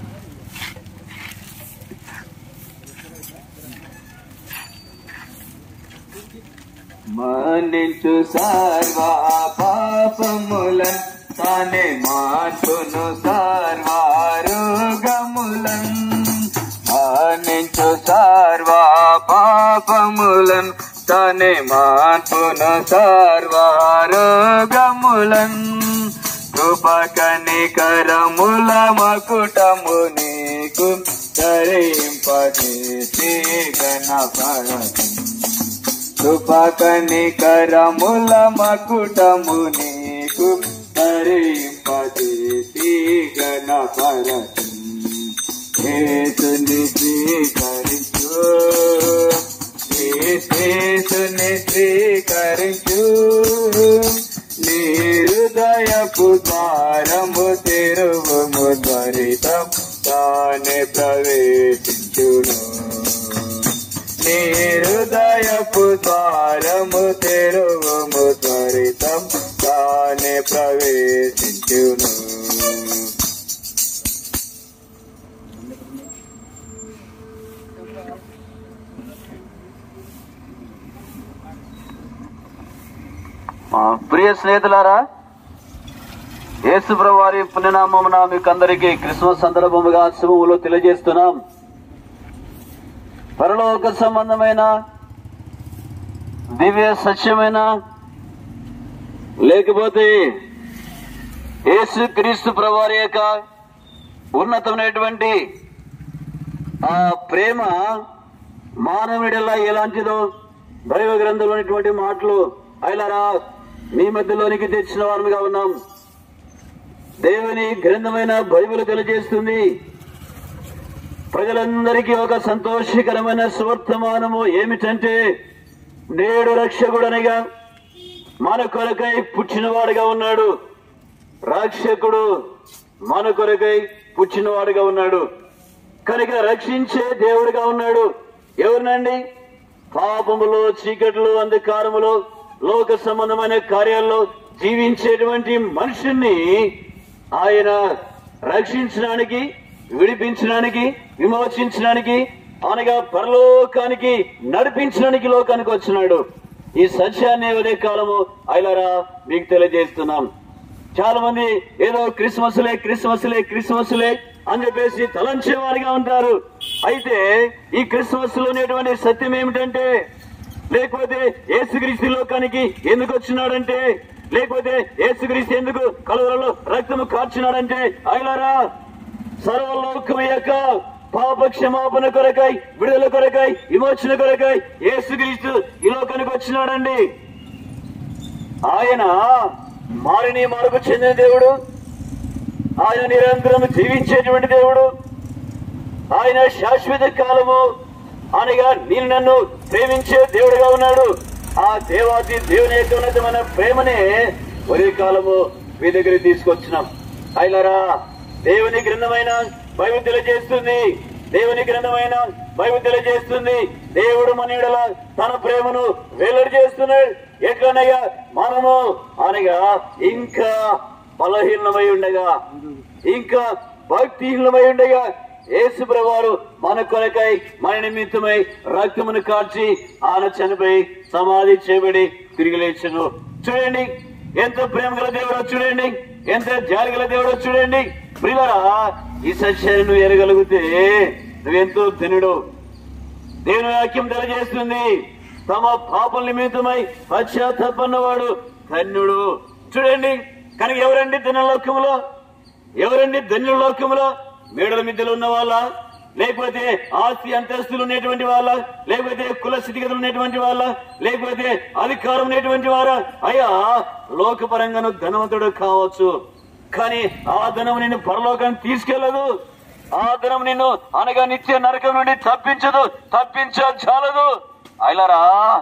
మన్నించు సర్వ పాపములన్ తానే మార్చును సర్వారోగములన్. మన్నించు సర్వ పాపములన్ తానే మార్చును సర్వారోగములన్. కృపకనికరముల మకుటము నీకు ధరింపజేసి గణపరచు. కృపకనికరముల మకుటము నీకు ధరింపజేసి గణపరచు. యేసుని స్వీకరించు, యేసుని స్వీకరించు, నీ హృదయపు ద్వారము తెరువుము, త్వరితం తానే ప్రవేశించును. నీ హృదయపు ద్వారము తెరువుము, త్వరితం తానే ప్రవేశించును. ప్రియ స్నేహితులారా, యేసు ప్రభువు వారి పుణ్యనామమున మీకు అందరికీ క్రిస్మస్ సందర్భముగా శుభములు తెలియజేస్తున్నాం. పరలోక సంబంధమైన దివ్య సత్యమైన లేకపోతే యేసు క్రీస్తు ప్రభువు వారి యొక్క ఉన్నతమైనటువంటి ఆ ప్రేమ మానవుడిలా ఎలాంటిదో దైవ గ్రంథంలో ఉన్నటువంటి మాటలు అయిలారా మీ మధ్యలోనికి తెచ్చిన వారుగా ఉన్నాం. దేవుని గ్రంథమైన బైబిల్ తెలియజేస్తుంది ప్రజలందరికీ ఒక సంతోషకరమైన సువర్తమానము ఏమిటంటే, నేడు రక్షకుడనగా మన కొరకై పుట్టినవాడుగా ఉన్నాడు. రక్షకుడు మన కొరకై పుట్టినవాడుగా ఉన్నాడు కనుక రక్షించే దేవుడుగా ఉన్నాడు. ఎవరినండి? పాపములో, చీకటిలో, అంధకారములో, లోక సంబంధమైన కార్యాల్లో జీవించేటువంటి మనుషుల్ని ఆయన రక్షించడానికి, విడిపించడానికి, విమోచించడానికి, అనగా పరలోకానికి నడిపించడానికి లోకానికి వచ్చినాడు. ఈ సత్యాన్ని ఉదయ కాలము అయిలారా మీకు తెలియజేస్తున్నాం. చాలా మంది ఏదో క్రిస్మస్లే క్రిస్మస్లే క్రిస్మస్లే అని చెప్పేసి తలంచే వారిగా ఉంటారు. అయితే ఈ క్రిస్మస్ లో ఉన్నటువంటి సత్యం ఏమిటంటే, లేకపోతే యేసుక్రీస్తు లోకానికి ఎందుకు వచ్చినాడంటే, లేకపోతే యేసుక్రీస్తు ఎందుకు కలువలలో రక్తము కార్చినాడంటే, అయిలారా సర్వలోకం యొక్క పాప క్షమాపణ కొరకై, విడుదల కొరకై, విమోచన కొరకై యేసుక్రీస్తు ఈ లోకానికి వచ్చినాడండి. ఆయన మారిని మార్పు చెందిన దేవుడు, ఆయన నిరంతరం జీవించేటువంటి దేవుడు, ఆయన శాశ్వత కాలము అనగా నేను నన్ను ప్రేమించే దేవుడుగా ఉన్నాడు. ఆ దేవాది దేవుని యొక్క ఉన్నతమైన ప్రేమనే ఒరే కాలము మీ దగ్గర తీసుకొచ్చినాం. అయిలారా దేవుని గ్రంథమైన బైబిల్ తెలియజేస్తుంది, దేవుని గ్రంథమైన బైబిల్ తెలియజేస్తుంది దేవుడు మన యెడల తన ప్రేమను వెల్లడి చేస్తున్నాడు. ఎట్లనగా మనము అనగా ఇంకా బలహీనమై ఉండగా, ఇంకా భక్తిహీనమై ఉండగా యేసు ప్రభువారు మన కొరకై, మన నిమిత్తమై రక్తమును కార్చి ఆయన చనిపోయి సమాధి చేయబడి తిరిగి లేచును. చూడండి ఎంత ప్రేమ గల దేవుడో, చూడండి ఎంత జాలి గల దేవుడో చూడండి. ప్రియులారా ఈ సత్యాన్ని నువ్వు ఎరగలిగితే నువ్వెంతో ధన్యుడు. దేవుని వాక్యం తెలియజేస్తుంది తమ పాపల నిమిత్తమై పశ్చాత్తాపన్నవాడు ధన్యుడు. చూడండి కనుక ఎవరండి ధన్యుల లోకములో? ఎవరండి ధన్యుల లోకములో? మేడల మిద్దెలు ఉన్న వాళ్ళ, లేకపోతే ఆస్తి అంతస్తులు ఉన్నటువంటి వాళ్ళ, లేకపోతే కుల స్థితిగతులు ఉన్నటువంటి వాళ్ళ, లేకపోతే అధికారం ఉన్నటువంటి వారా? అయ్యా లోకపరంగాను ధనవంతుడు కావచ్చు, కానీ ఆ ధనం నిన్ను పరలోకాన్ని తీసుకెళ్లదు. ఆ ధనం నిన్ను అనగా నిత్య నరకం నుండి తప్పించదు, తప్పించజాలదు. అయిలారా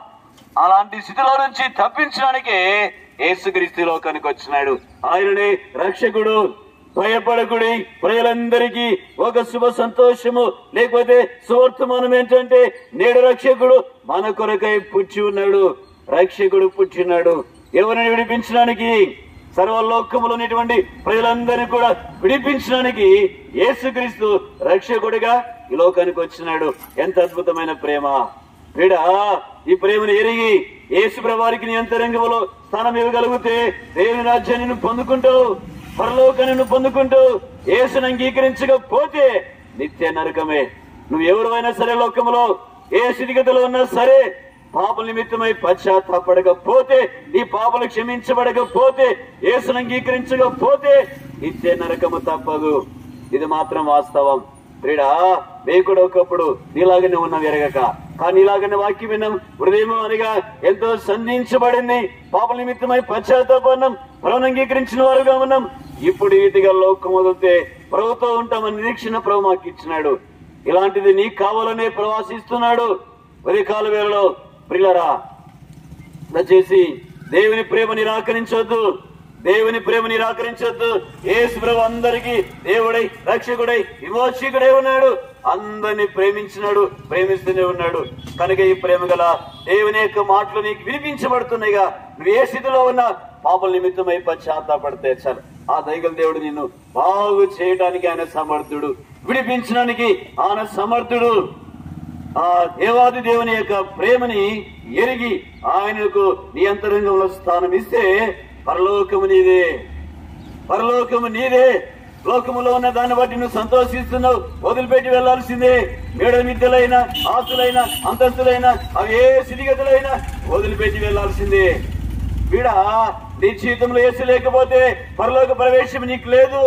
అలాంటి స్థితిలో నుంచి తప్పించడానికి యేసుక్రీస్తు లోకానికి వచ్చినాడు. ఆయననే రక్షకుడు. భయపడకుడి, ప్రజలందరికీ ఒక శుభ సంతోషము లేకపోతే సువర్తమానం ఏంటంటే, నేడు రక్షకుడు మన కొరకై పుట్టి ఉన్నాడు. రక్షకుడు పుట్టినాడు ఎవరిని విడిపించడానికి? సర్వలోకములో ఉన్నటువంటి ప్రజలందరినీ కూడా విడిపించడానికి యేసుక్రీస్తు రక్షకుడిగా ఈ లోకానికి వచ్చినాడు. ఎంత అద్భుతమైన ప్రేమ! వీడా ఈ ప్రేమను ఎరిగి యేసు ప్రభువారికి నీ అంతరంగంలో స్థానం ఇవ్వగలిగితే దేవుని రాజ్యాన్ని నువ్వు పొందుకుంటావు, పరలోకాన్ని నువ్వు పొందుకుంటావు. యేసును అంగీకరించకపోతే నిత్య నరకమే. నువ్వు ఎవరైనా సరే లోకంలో ఏ స్థితిగతిలో ఉన్నా సరే, పాపల నిమిత్తమై పశ్చాత్తాపడకపోతే, నీ పాపలు క్షమించబడకపోతే, యేసును అంగీకరించకపోతే నిత్య నరకము తప్పదు. ఇది మాత్రం వాస్తవం. ప్రియుడా మేము కూడా ఒకప్పుడు నీలాగానే ఉన్నాం ఎరగక, కానీ ఇలాగనే వాక్యం విన్నాం. హృదయం అనగా ఎంతో సంధించబడింది. పాప నిమిత్తమై పశ్చాత్తాపడినాం, ప్రభువును అంగీకరించిన వారుగా ఉన్నాం. ఇప్పుడు వీటిగా లోకం వదిలితే ప్రభుతో ఉంటామని నిరీక్షణ ప్రభు మాకు ఇచ్చినాడు. ఇలాంటిది నీకు కావాలనే ప్రవాసిస్తున్నాడు. ఉదయకాల వేళలో ప్రియులారా దయచేసి దేవుని ప్రేమ నిరాకరించొద్దు, దేవుని ప్రేమ నిరాకరించొద్దు. యేసు ప్రభు అందరికీ దేవుడై, రక్షకుడై, విమోచకుడై ఉన్నాడు. అందరినీ ప్రేమించినాడు, ప్రేమిస్తూనే ఉన్నాడు. కనుక ఈ ప్రేమ గల దేవుని యొక్క మాటలు నీకు వినిపించబడుతున్నాయిగా. నువ్వు ఏ స్థితిలో ఉన్నా పాపల నిమిత్తమై పశ్చాత్తాపడితే చాలు, ఆ దైగల దేవుడు నిన్ను బాగు చేయడానికి ఆయన సమర్థుడు, విడిపించడానికి ఆయన సమర్థుడు. ఆ దేవాది దేవుని యొక్క ప్రేమని ఎరిగి ఆయనకు నీ అంతరంగంలో స్థానం ఇస్తే పరలోకము నీదే, పరలోకము నీదే. లోకములో ఉన్న దాన్ని బట్టి నువ్వు సంతోషిస్తున్నావు, వదిలిపెట్టి వెళ్లాల్సిందే. మేడ మిద్దెలైనా, ఆస్తులైనా, అంతస్తులైనా, అవి ఏ స్థితిగతులైనా వదిలిపెట్టి వెళ్లాల్సిందే. వీడా నీ జీవితంలో యేసు లేకపోతే పరలోక ప్రవేశం నీకు లేదు.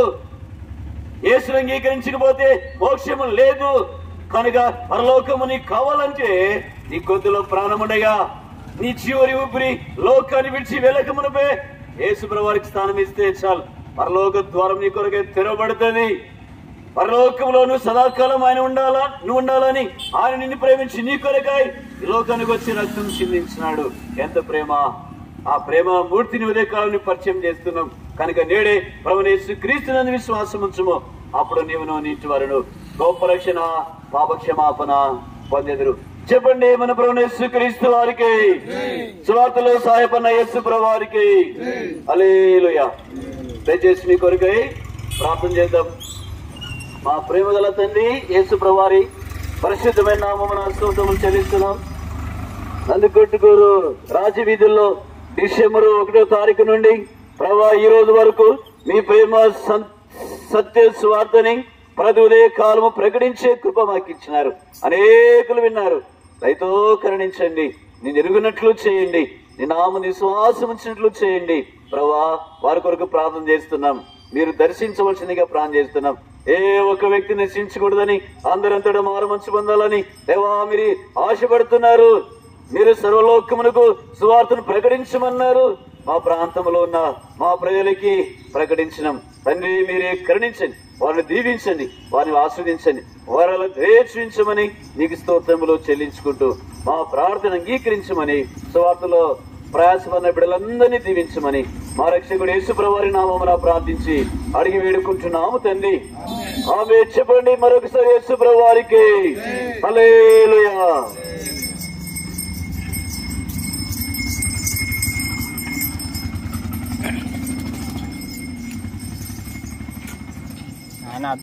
యేసును అంగీకరించకపోతే మోక్షము లేదు. కనుక పరలోకము నీకు కావాలంటే నీ కొద్దిలో ప్రాణముండగా నీ చివరి ఊపిరి లోకాన్ని విడిచి వెళ్ళక మునిపే యేసు ప్రభువారికి స్థానం ఇస్తే చాలు, పరలోక ద్వారం నీ కొరకే తెరవబడుతుంది. పరలోకంలో నువ్వు సదాకాలం ఆయన ఉండాలా నువ్వు ఉండాలని ఆయన నిన్ను ప్రేమించి నీ కొరకాయ ఈ లోకానికి వచ్చి రక్తం చిందించినాడు. ఎంత ప్రేమ! ఆ ప్రేమ మూర్తిని ఉదయకాలాన్ని పరిచయం చేస్తున్నాం కనుక నేడే ప్రభువైన యేసు క్రీస్తునందు విశ్వాసం ఉంచుము. అప్పుడు నీవును నీటి వారును గొప్ప రక్షణ పాపక్షమాపణ పొందెదరు. చెప్పండి, మన ప్రభువైన యేసు క్రీస్తు వారికి, సువార్తలో సహాయపడిన యేసు ప్రభు వారికి హల్లెలూయా. దయచేసి మీ కొరకై ప్రార్థన చేద్దాం. మా ప్రేమ గల తండ్రి యేసు ప్రభు వారి పరిశుద్ధమైన నామమున స్తోత్రములు చెల్లిస్తున్నాం. నందికొట్టుకూరు రాజవీధుల్లో డిసెంబర్ ఒకటో తారీఖు నుండి ప్రభా ఈ రోజు వరకు మీ ప్రేమ సత్య స్వార్థని ప్రతి ఉదయ కాలము ప్రకటించే కృప మాకు ఇచ్చినారు. అనేకులు విన్నారు. దయతో కరుణించండి, నేను ఎరుగునట్లు చేయండి, నీ నామ విశ్వాసం ఉంచినట్లు చేయండి. ప్రభా వారి కొరకు ప్రార్థన చేస్తున్నాం. మీరు దర్శించవలసిందిగా ప్రార్థన చేస్తున్నాం. ఏ ఒక్క వ్యక్తి నశించకూడదని, అందరంతటా మారు మనసు పొందాలని దేవా మీరు ఆశపడుతున్నారు. మీరు సర్వలోకమునకు సువార్తను ప్రకటించమన్నారు. మా ప్రాంతంలో ఉన్న మా ప్రజలకి ప్రకటించినాం. తండ్రి మీరే కరుణించండి, వారిని దీవించండి, వారిని ఆస్వాదించండి, వారిని ద్వేషించమని నీకు స్తోత్రములు చెల్లించుకుంటూ మా ప్రార్థన అంగీకరించమని, సువార్తలో ప్రయాసపడిన బిడ్డలందరినీ దీవించమని మా రక్షకుడు యేసు ప్రభువారి నామమున ప్రార్థించి అడిగి వేడుకుంటున్నాము తండ్రి. ఆమె చెప్పండి మరొకసారి యేసు ప్రభువారికి హల్లెలూయా.